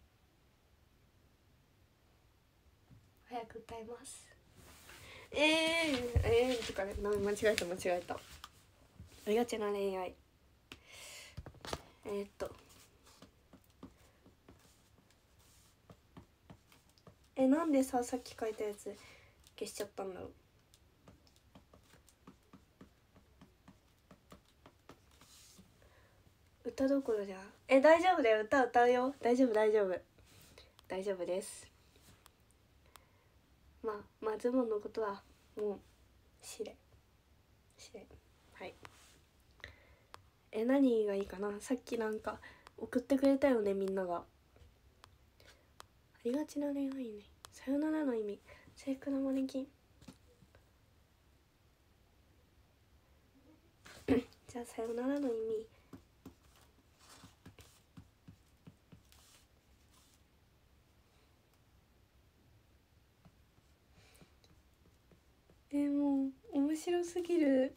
早く歌います。とかね、間違えた。ありがちな恋愛。なんでさっき書いたやつ消しちゃったんだろう。歌どころじゃ大丈夫だよ、歌うよ、大丈夫大丈夫です。まあズボンのことはもう知れはい。何がいいかな。さっきなんか送ってくれたよね、みんなが。ありがちな恋愛ね、さよならの意味、制服のマネキンじゃあさよならの意味、もう面白すぎる。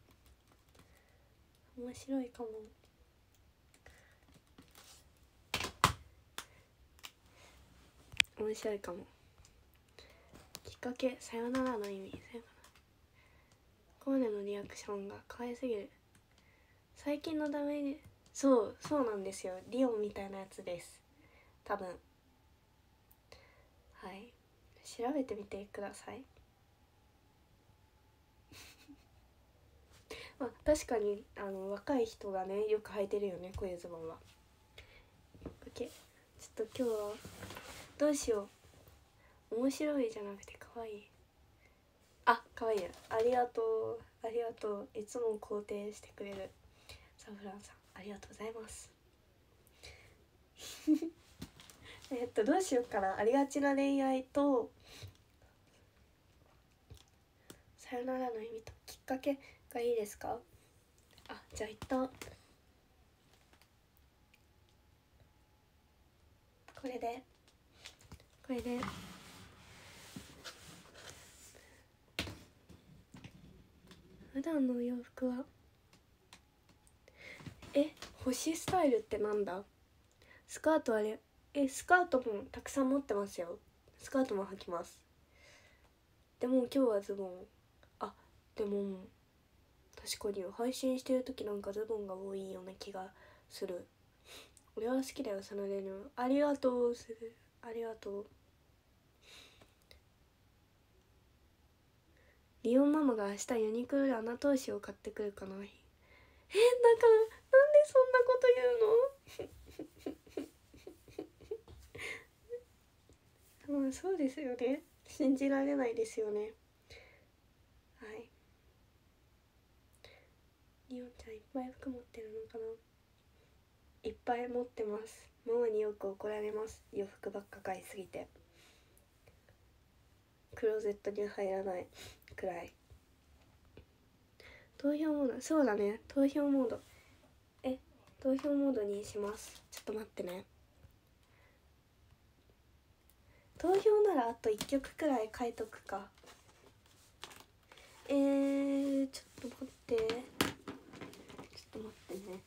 面白いかも。面白いかも。きっかけ、さよならの意味、コーネのリアクションが可愛すぎる。最近のダメに、そうなんですよ、リオンみたいなやつです多分。はい、調べてみてくださいまあ確かに若い人がねよく履いてるよね、こういうズボンは。 OK、 ちょっと今日はどうしよう。面白いじゃなくて可愛い。可愛い。ありがとう、いつも肯定してくれるサフランさん、ありがとうございますどうしようかな。ありがちな恋愛とさよならの意味ときっかけがいいですか。じゃあ一旦これで普段のお洋服は星スタイルってなんだ。スカートあれスカートもたくさん持ってますよ。スカートも履きます。でも今日はズボン。でも確かに配信してる時なんかズボンが多いような気がする。俺は好きだよ、そのデニム。ありがとう。リオンママが明日ユニクロで穴通しを買ってくるかな。なんでそんなこと言うのそうですよね、信じられないですよね。はい、リオンちゃんいっぱい服持ってるのかな。いっぱい持ってます。ママによく怒られます、洋服ばっか買いすぎて。クローゼットに入らないくらい。投票モード、そうだね、投票モードにします。ちょっと待ってね。投票ならあと1曲くらい書いとくか。ちょっと待ってね。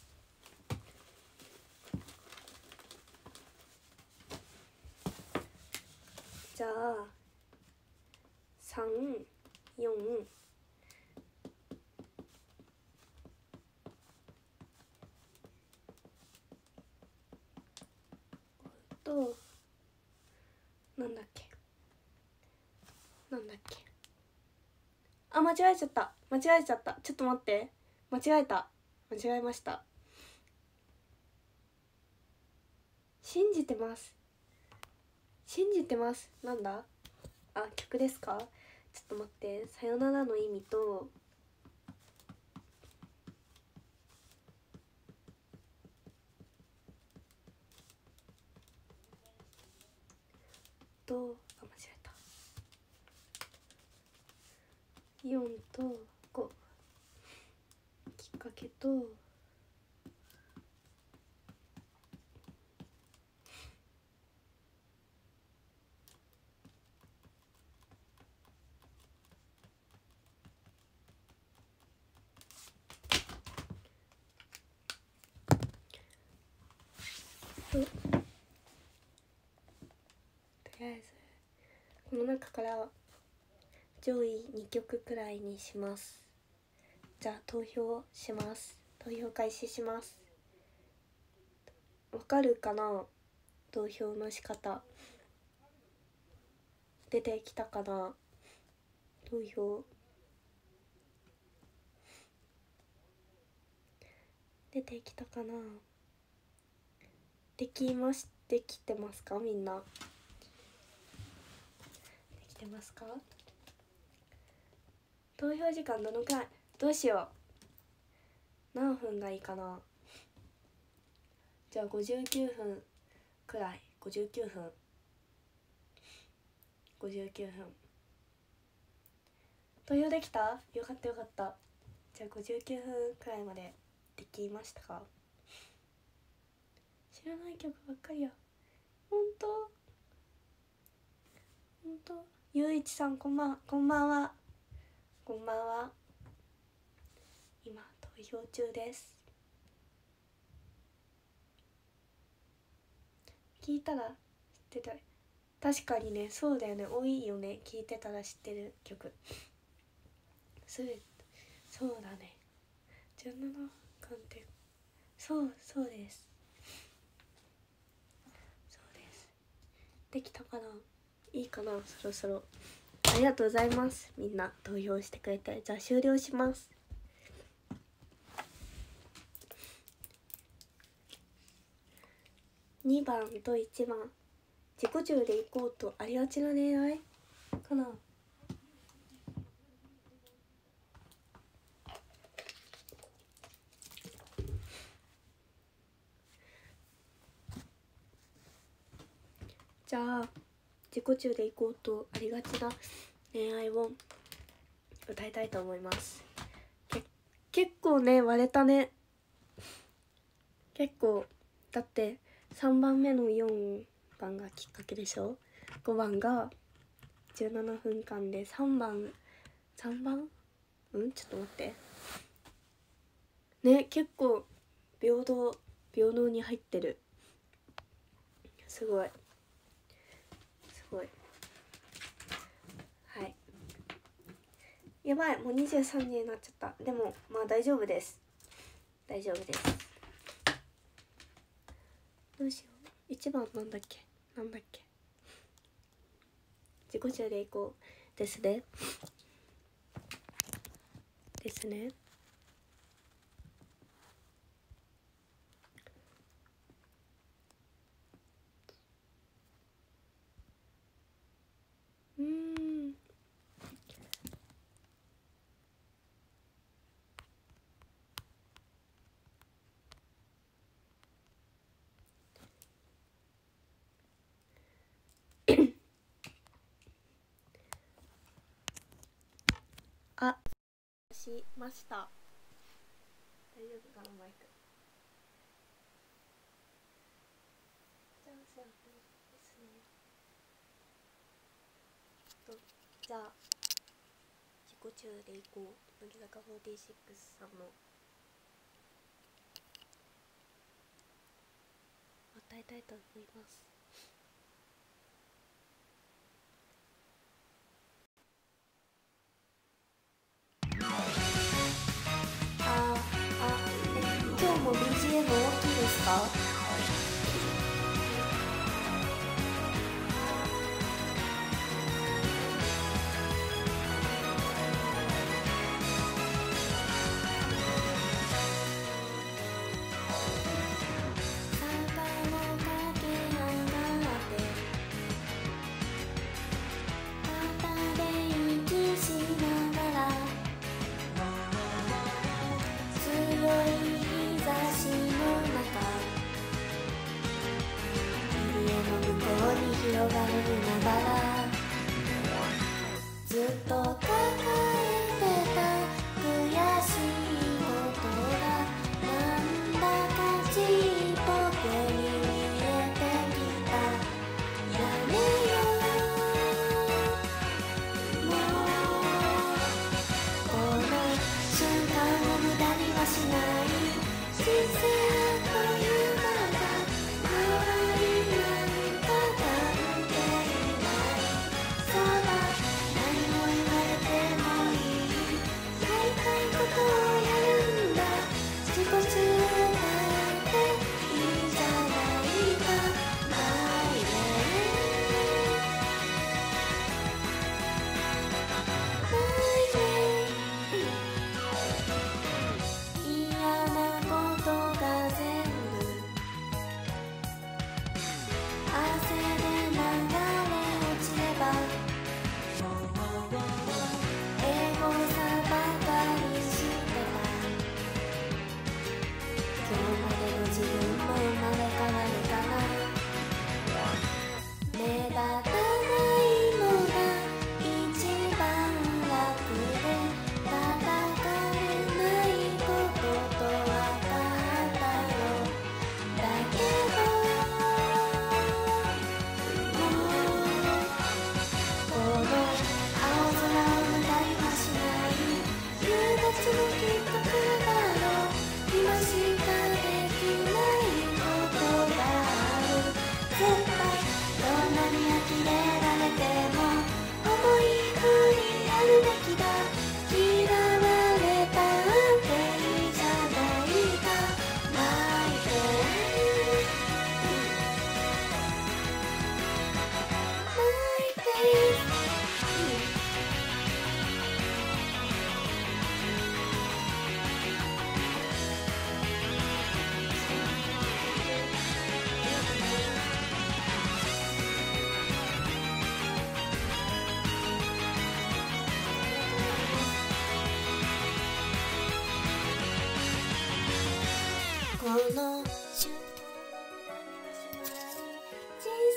じゃあ3、4となんだっけ間違えちゃった。ちょっと待って、間違えました。信じてますなんだ。曲ですか。ちょっと待って、さよならの意味と間違えた。4と5、きっかけととりあえずこの中から上位2曲くらいにします。じゃあ投票開始します。わかるかな。投票の仕方出てきたかな。 投票出てきたかな。できてますか？みんなできてますか？投票時間どのくらい？どうしよう、何分がいいかな。じゃあ59分くらい。59分投票できた？よかったよかった。じゃあ59分くらいまでできましたか？知らない曲ばっかりや。ほんとゆういちさんこんばんは。こんばんは。今投票中です。聞いたら知ってた。確かにね、そうだよね、多いよね、聞いてたら知ってる曲。そうだね。17分ってそうです。できたかな？いいかな？そろそろ。ありがとうございます、みんな投票してくれて。じゃあ終了します。2番と1番、自己中で行こうとありがちな恋愛かな。じゃあ自己中で行こうとありがちな恋愛を歌いたいと思います。結構ね割れたね。結構だって3番目の4番がきっかけでしょ。5番が17分間で3番ちょっと待ってね。結構平等に入ってる。すごいはい。やばい、もう23時になっちゃった。でもまあ大丈夫です。どうしよう。1番なんだっけ自己中でいこうですね。あ、しました。大丈夫かな、マイク。じゃあ自己中でいこう、乃木坂46さんの歌いたいと思います。今日も BGM 大きいですか？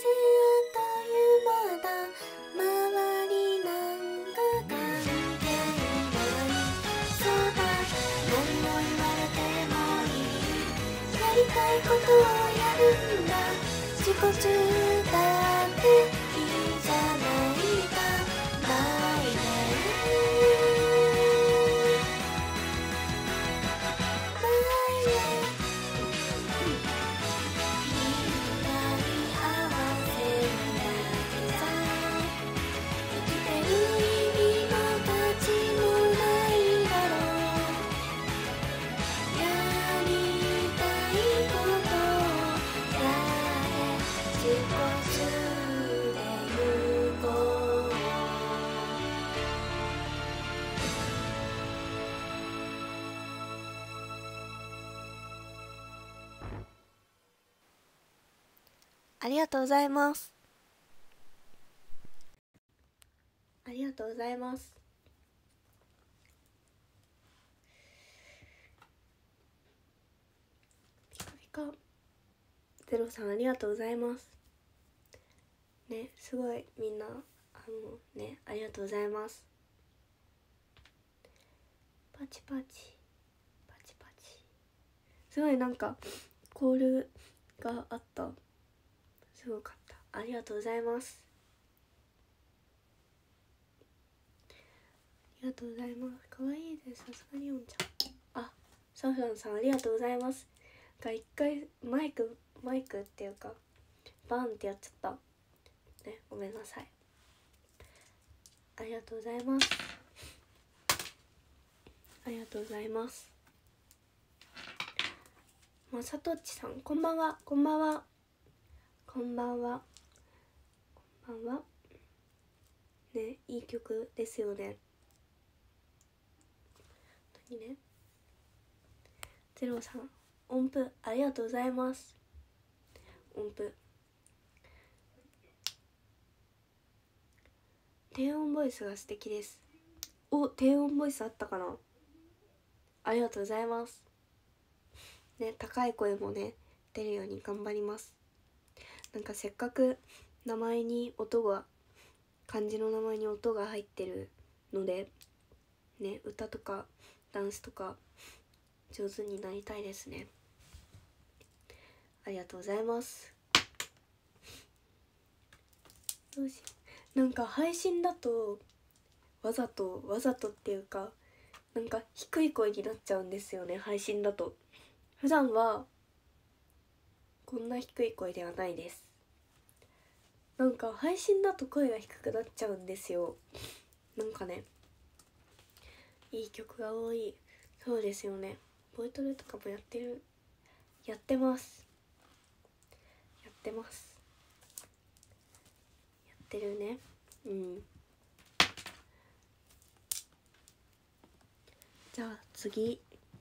いうまだ周りなんか関係ない。そうだ、何も言われてもいい。やりたいことをやるんだ。自己中だっていいじゃないか。ないねないね。みんなに合わせるだけさ。生きてる意味も価値もないだろう。やりたいことをやれ。自己中で行こう。ありがとうございます。ありがとうございます。ピカピカゼロさんありがとうございますね。すごいみんなね、ありがとうございます。パチパチパチパチ、すごいなんかコールがあった。すごかった。ありがとうございます。ありがとうございます。かわいいです。さすがにおんちゃん。あ、サフランさんありがとうございます。が一回マイクっていうかバンってやっちゃったね、ごめんなさい。ありがとうございます。ありがとうございます。まさとっちさんこんばんは。こんばんは。こんばんは。こんばんはね、いい曲ですよね。本当にね。ゼロさん音符ありがとうございます。音符低音ボイスが素敵です。お、低音ボイスあったかな。ありがとうございますね。高い声もね出るように頑張ります。なんかせっかく名前に音が、漢字の名前に音が入ってるのでね、歌とかダンスとか上手になりたいですね。ありがとうございます。どうしよう、なんか配信だとわざとっていうかなんか低い声になっちゃうんですよね。配信だと普段はこんな低い声ではないです。なんか配信だと声が低くなっちゃうんですよ。なんかね、いい曲が多い。そうですよね。ボイトレとかもやってますやってるね。じゃあ次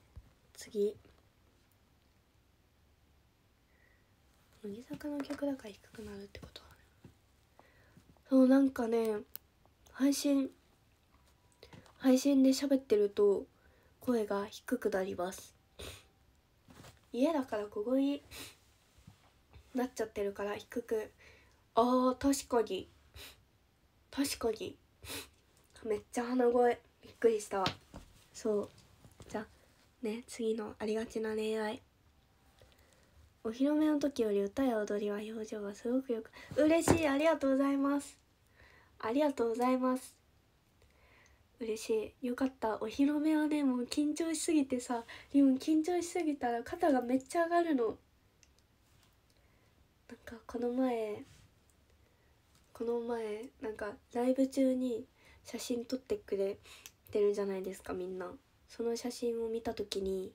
乃木坂の曲だから低くなるってことはね。そうなんかね、配信で喋ってると声が低くなります。家だから小声になっちゃってるから低く。確かにめっちゃ鼻声、びっくりしたわ。そう、じゃあね、次のありがちな恋愛。お披露目の時より歌や踊りは表情がすごくよく。嬉しい。ありがとうございます。ありがとうございます。嬉しい。よかった。お披露目はね、もう緊張しすぎてさ、でも緊張しすぎたら肩がめっちゃ上がるの。なんかこの前なんかライブ中に写真撮ってくれてるじゃないですか、みんな。その写真を見た時に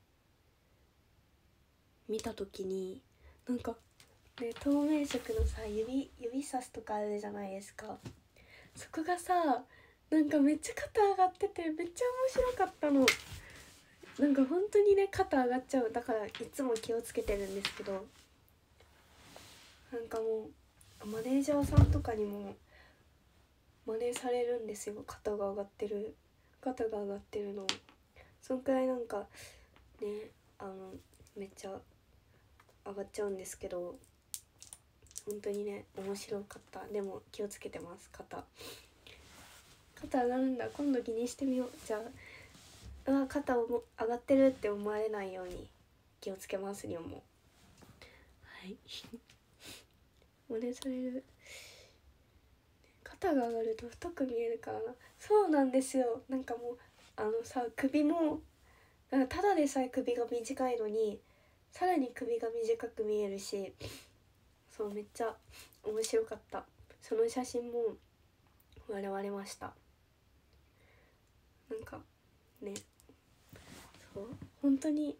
なんかね、透明色のさ指さすとかあるじゃないですか。そこがさなんかめっちゃ肩上がっててめっちゃ面白かったの。なんか本当にね肩上がっちゃう。だからいつも気をつけてるんですけど、なんかもうマネージャーさんとかにも真似されるんですよ。肩が上がってるの。そんくらいなんかねめっちゃ上がっちゃうんですけど、 本当にね面白かった。でも気をつけてます。肩上がるんだ、今度気にしてみよう。じゃあ肩を上がってるって思われないように気をつけますにょも。はい真似される。肩が上がると太く見えるからな。そうなんですよ。なんかもうさ、首もただでさえ首が短いのにさらに首が短く見えるし、そうめっちゃ面白かった。その写真も笑われました。なんかね、そう本当に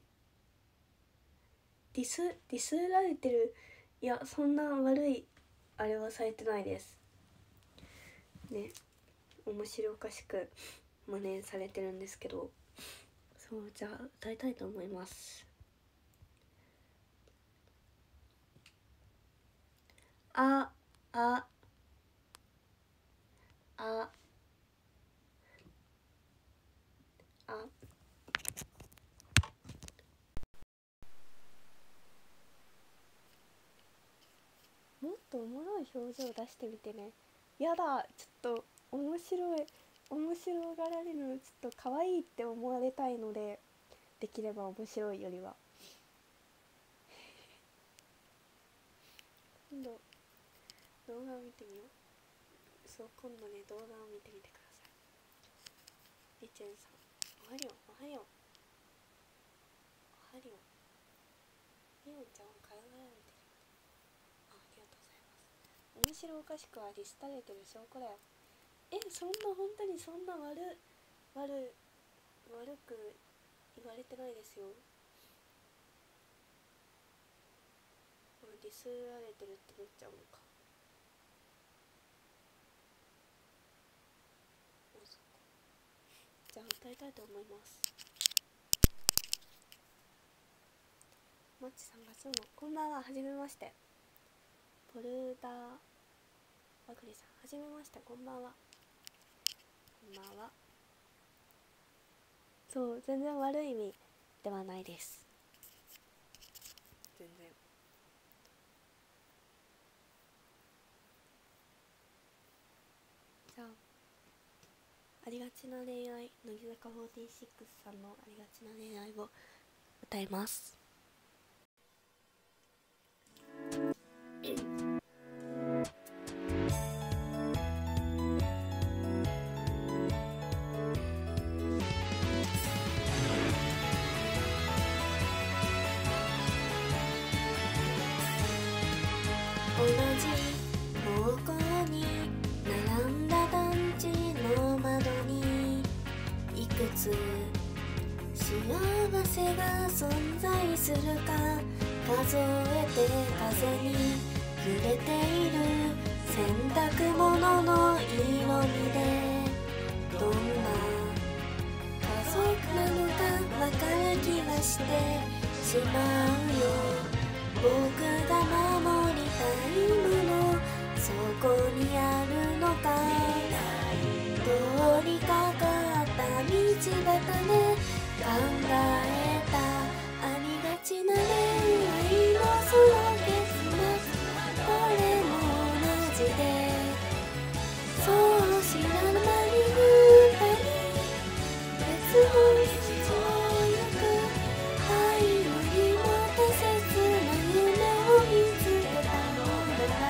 ディスられてる。いや、そんな悪いあれはされてないですね。面白おかしく真似されてるんですけど、そうじゃあ歌いたいと思います。ああああもっとおもろい表情出してみてね。やだ、ちょっと面白がられるのちょっと可愛いって思われたいので、できれば面白いよりは。今度動画を見てみよう。そう、今度ね動画を見てみてください。りちゅんさん、おはようおはようおはよう。みおんちゃんは可愛がられてる。ありがとうございます。面白おかしくはディスタれてる証拠だよ。そんな本当にそんな悪く言われてないですよ。ディスられてるって思っちゃうのか。じゃあ歌いたいと思います。マッチさんがそうもこんばんは。はじめまして。ポルダーバグリさん、はじめまして。こんばんは。こんばんは。そう全然悪い意味ではないです。全然。じゃあありがちな恋愛、乃木坂46さんのありがちな恋愛を歌います。同じ方向に並んだ団地の窓にいくつ幸せが存在するか数えて風に揺れている洗濯物の色味でどんな家族なのかわかる気がしてしまうよ。僕が守りたいものそこにあるのか。通りかかった道端で考えたありがちな恋愛のその結末、これも同じでそう知らない二人別の道を行く愛よりも大切な夢を見つけたのなら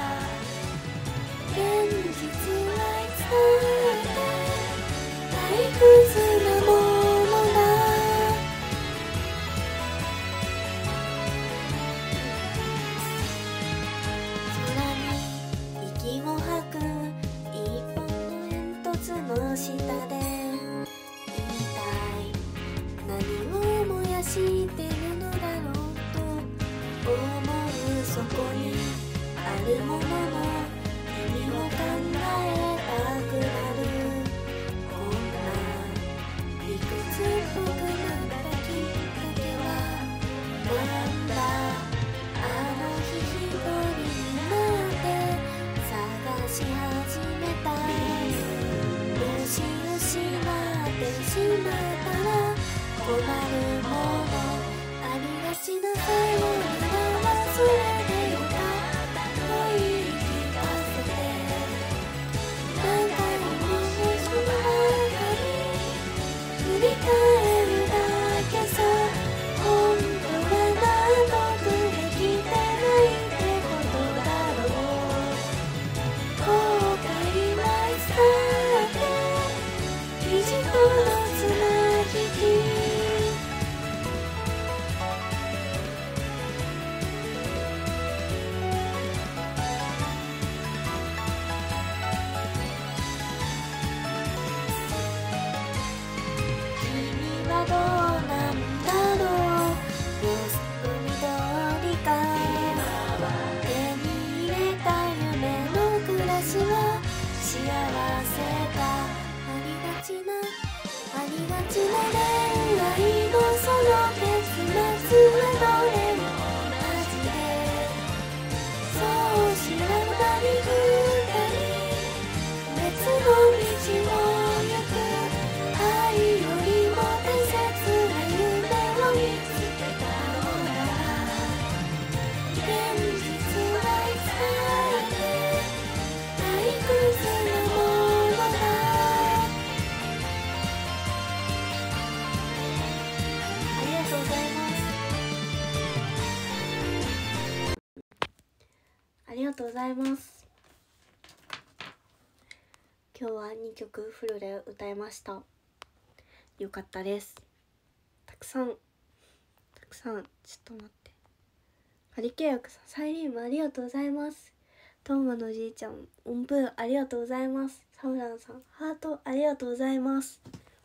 ありがちな恋愛のその結末はどれも同じで、そう知らない二人別の道を行く、愛よりも大切な夢を見つけたのだ。現実はいつだって退屈なものだ。ありがとうございます。ありがとうございます。今日は2曲フルで歌いました。よかったです。たくさんちょっと待って、カリケヤクさん、サイリウムありがとうございます。トーマのおじいちゃん、音符ありがとうございます。サウランさん、ハートありがとうございます。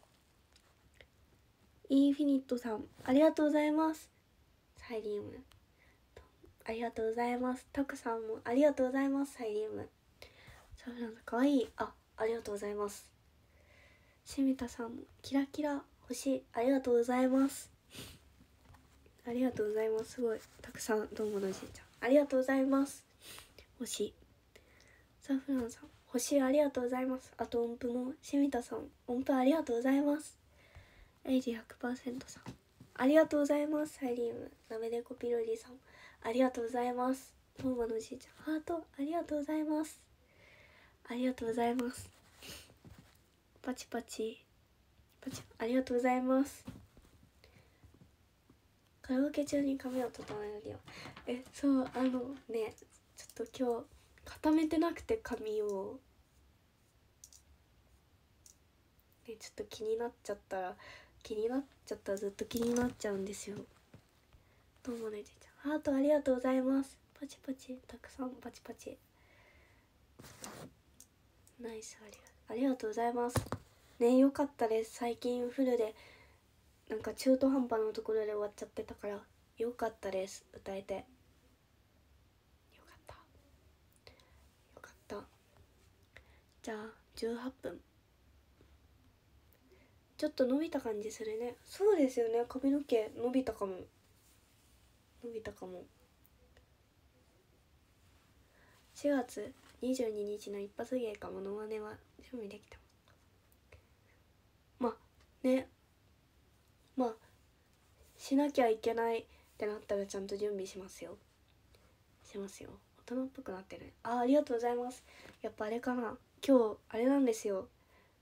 インフィニットさん、ありがとうございます。サイリウムありがとうございます。タクさんもありがとうございます。サイリウム、サウランさんかわいい、ありがとうございます。シミタさんもキラキラ星ありがとうございます。ありがとうございます。すごいたくさん、どうものじいちゃんありがとうございます。星、サフランさん星ありがとうございます。あと音符もシミタさん音符ありがとうございます。エイジ 100% さんありがとうございます。サイリウム、なめでこピロリさんありがとうございます。トーマのじいちゃんハートありがとうございます。ありがとうございます。パチパチパチありがとうございます。カラオケ中に髪を整えるよ。そうね、ちょっと今日固めてなくて髪をね、ちょっと気になっちゃったらずっと気になっちゃうんですよ。どうもねじいちゃんハートありがとうございます。パチパチたくさんパチパチナイス、ありがとうございますね。よかったです。最近フルでなんか中途半端なところで終わっちゃってたからよかったです。歌えてよかった。じゃあ18分ちょっと伸びた感じするね。そうですよね、髪の毛伸びたかも。4月22日の一発芸かモノマネは準備できた。しなきゃいけないってなったらちゃんと準備しますよ。大人っぽくなってる。ありがとうございます。やっぱあれかな、今日あれなんですよ、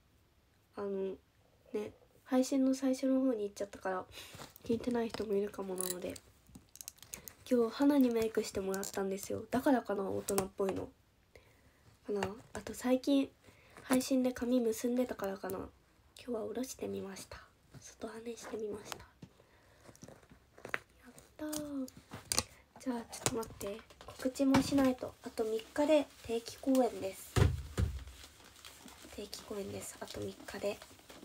配信の最初の方に行っちゃったから聞いてない人もいるかもなので、今日花にメイクしてもらったんですよ。だからかな、大人っぽいのかな。あと最近配信で髪結んでたからかな、今日は下ろしてみました。外跳ねしてみました。やったー。じゃあちょっと待って、告知もしないと。あと3日で定期公演です。あと3日で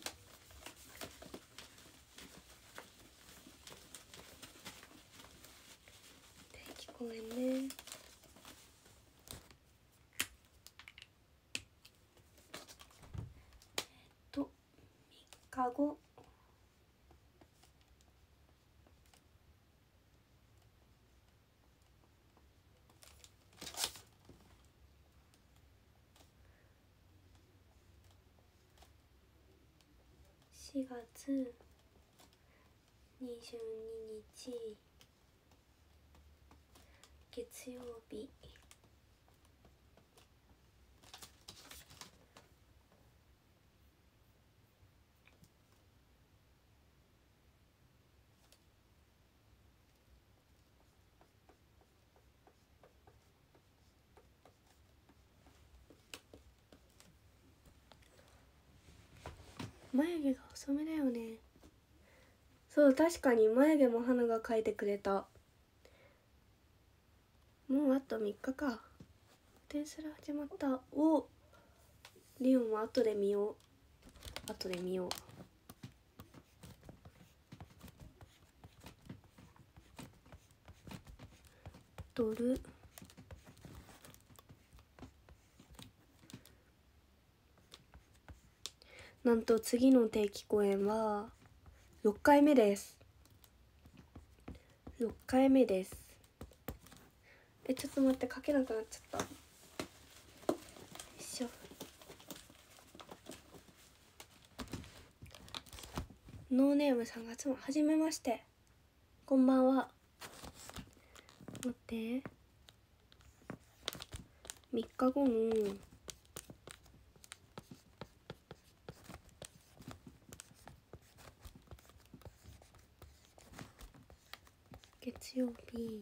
定期公演ね。3日後4月22日月曜日、眉毛が細めだよね。そう、確かに眉毛も花が描いてくれた。もうあと3日か。テンスラ始まった。リオンも後で見よう。ドルなんと次の定期公演は6回目です。6回目です。ちょっと待って、書けなくなっちゃった。よいしょ。ノーネームさんがはじめまして、こんばんは。待って、3日後の月曜日、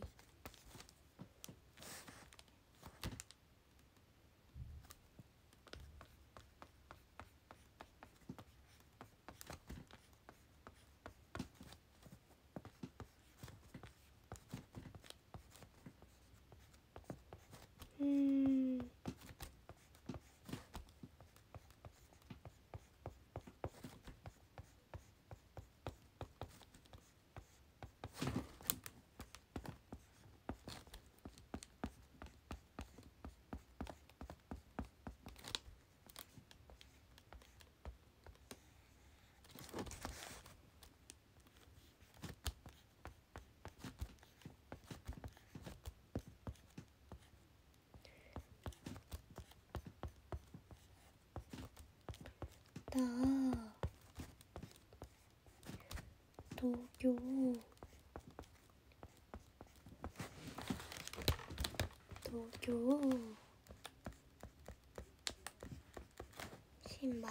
だ東京新橋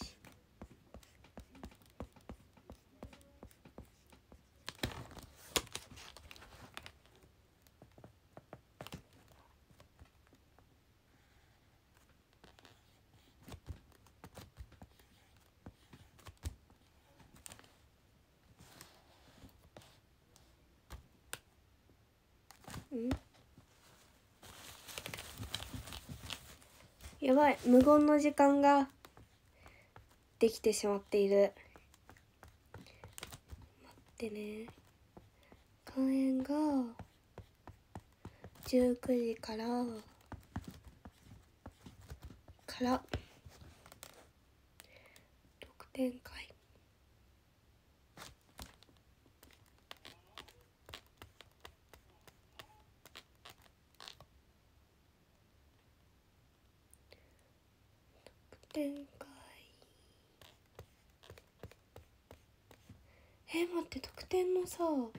やばい、無言の時間ができてしまっている。待ってね。開演が19時から特典会。特典会。待って、特典のさ、合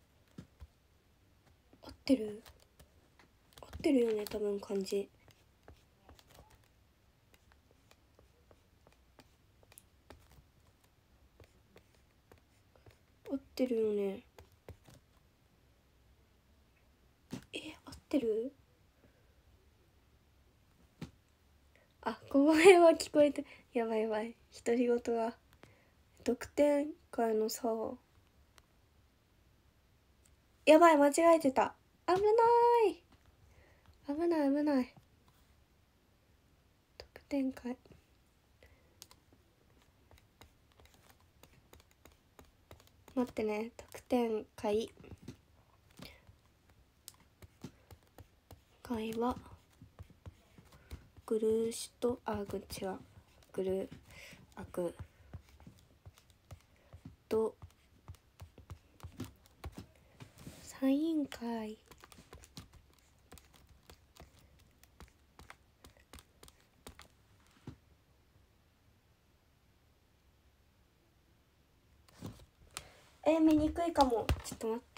ってるよね、多分漢字。合ってるよね。合ってる？あ、小声は聞こえて、やばい、独り言が。特典会のさ、やばい、間違えてた。危ない。特典会。待ってね、特典会はグルーシュと違う、グルアクとサイン会。見にくいかも。ちょっと待って。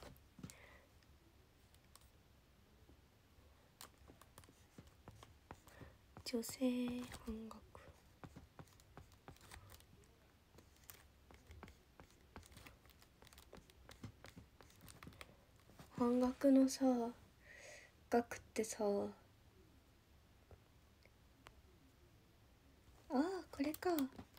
女性半額。半額のさ、額ってさ、これか。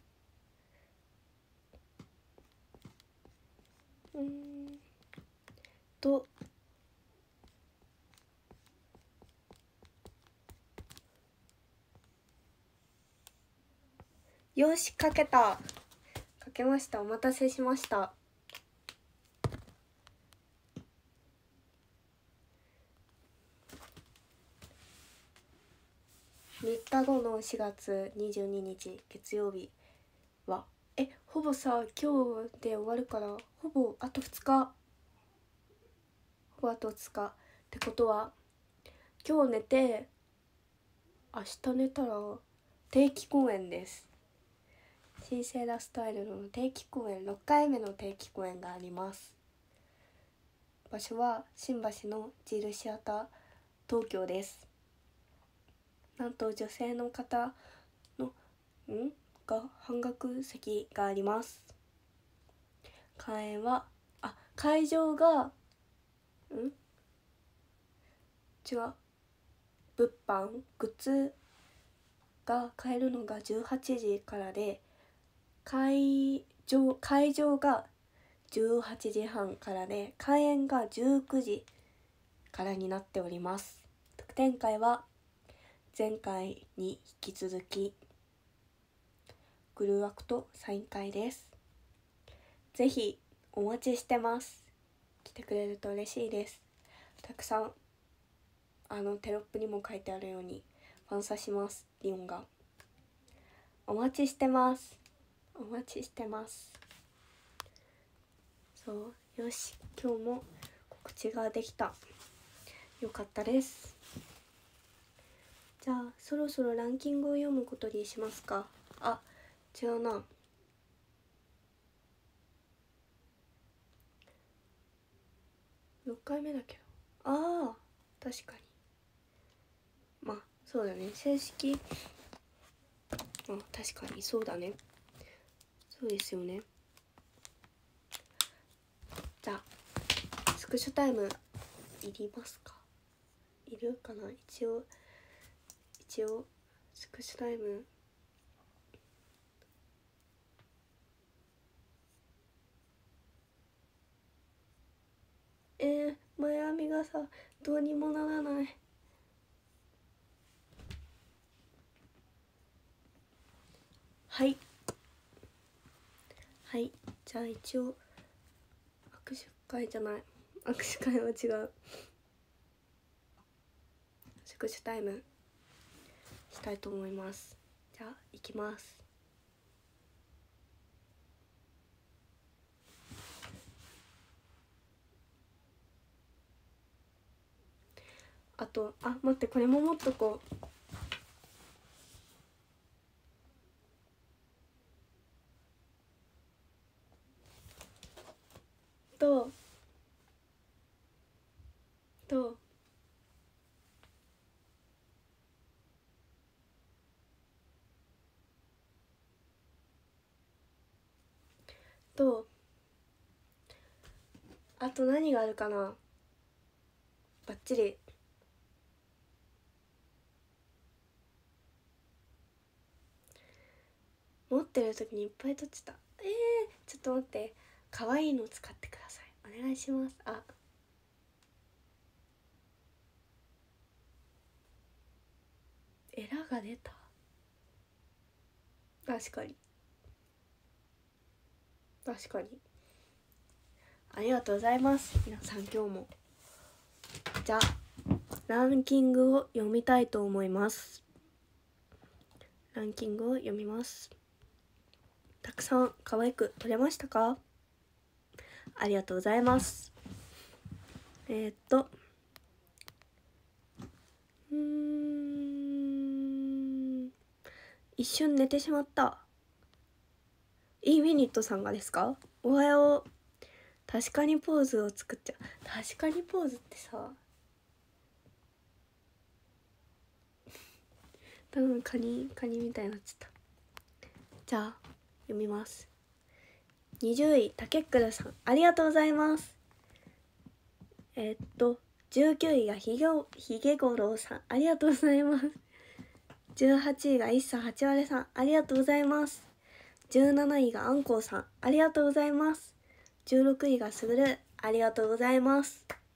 よし、書けました。お待たせしました。 3日後の4月22日月曜日はほぼさ今日で終わるからほぼあと2日ってことは今日寝て明日寝たら定期公演です。シンセーラスタイルの定期公演6回目の定期公演があります。場所は新橋のジルシアター東京です。なんと女性の方のが半額席があります。開演は会場が違う物販グッズが買えるのが18時からで会場が18時半からで開演が19時からになっております。特典会は前回に引き続きグルー枠とサイン会です。ぜひお待ちしてます。来てくれると嬉しいです。たくさんテロップにも書いてあるようにファンサします。リオンがお待ちしてます。そうよし、今日も告知ができた。よかったです。じゃあそろそろランキングを読むことにしますか。違うな。6回目だけど確かにそうだね、正式確かにそうだね、そうですよね。じゃあスクショタイムいりますか？いるかな。一応スクショタイム前髪がさどうにもならない。はいじゃあ一応握手会は違う。スクショタイムしたいと思います。じゃあ行きます。あと待って、これも持っとこう。あと何があるかな。バッチリ持ってる時にいっぱい撮ってた。ちょっと待って、可愛いの使ってください。お願いします。エラが出た。確かにありがとうございます。皆さん今日も。じゃあランキングを読みたいと思います。ランキングを読みます。たくさん可愛く撮れましたか？ありがとうございます。一瞬寝てしまった。イーミニットさんがですか？おはよう。確かにポーズを作っちゃう。確かにポーズってさ多分カニみたいになっちゃった。じゃあ読みます。20位たけっくるさん、ありがとうございます。19位がひげごろうさん、ありがとうございます。18位がいっさ8割さん、ありがとうございます。17位があんこうさん、ありがとうございます。16位がすぐる、ありがとうございます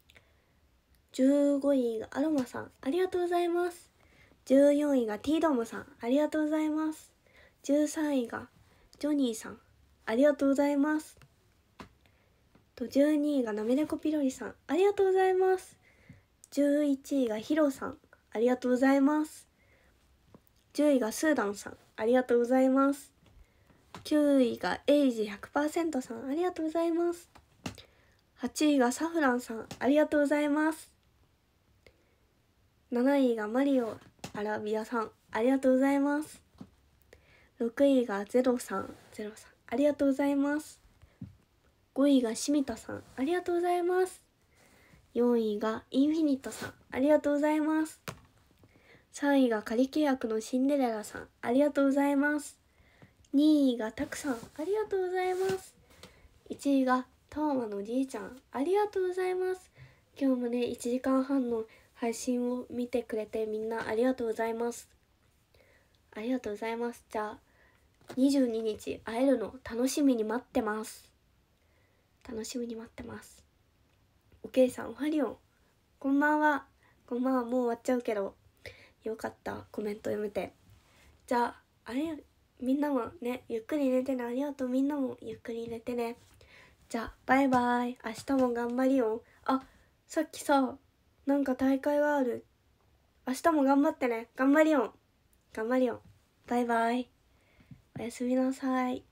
。15位がアロマさん、ありがとうございます。14位がティードムさん、ありがとうございます。13位がジョニーさん、ありがとうございます。12位がなめねこピロリさん、ありがとうございます。11位がヒロさん、ありがとうございます。 10位がスーダンさん、ありがとうございます。9位がエイジ 100% さん、ありがとうございます。8位がサフランさん、ありがとうございます。7位がマリオアラビアさん、ありがとうございます。6位がゼロさん、ありがとうございます。5位がシミタさん、ありがとうございます。4位がインフィニットさん、ありがとうございます。3位が仮契約のシンデレラさん、ありがとうございます。2位がタクさん、ありがとうございます。1位がトーマのじいちゃん、ありがとうございます。今日もね、1時間半の配信を見てくれてみんなありがとうございます。ありがとうございます。じゃあ22日会えるの楽しみに待ってます。楽しみに待ってます。おけいさん、おはりょん、こんばんは。こんばんは。もう終わっちゃうけどよかった、コメント読めて。じゃあみんなもね、ゆっくり寝てね。ありがとう。みんなもゆっくり寝てね。じゃあバイバイ。明日も頑張りよ。あ、さっきさ、なんか大会がある。明日も頑張ってね。頑張りよ。頑張りよ。バイバイ。おやすみなさい。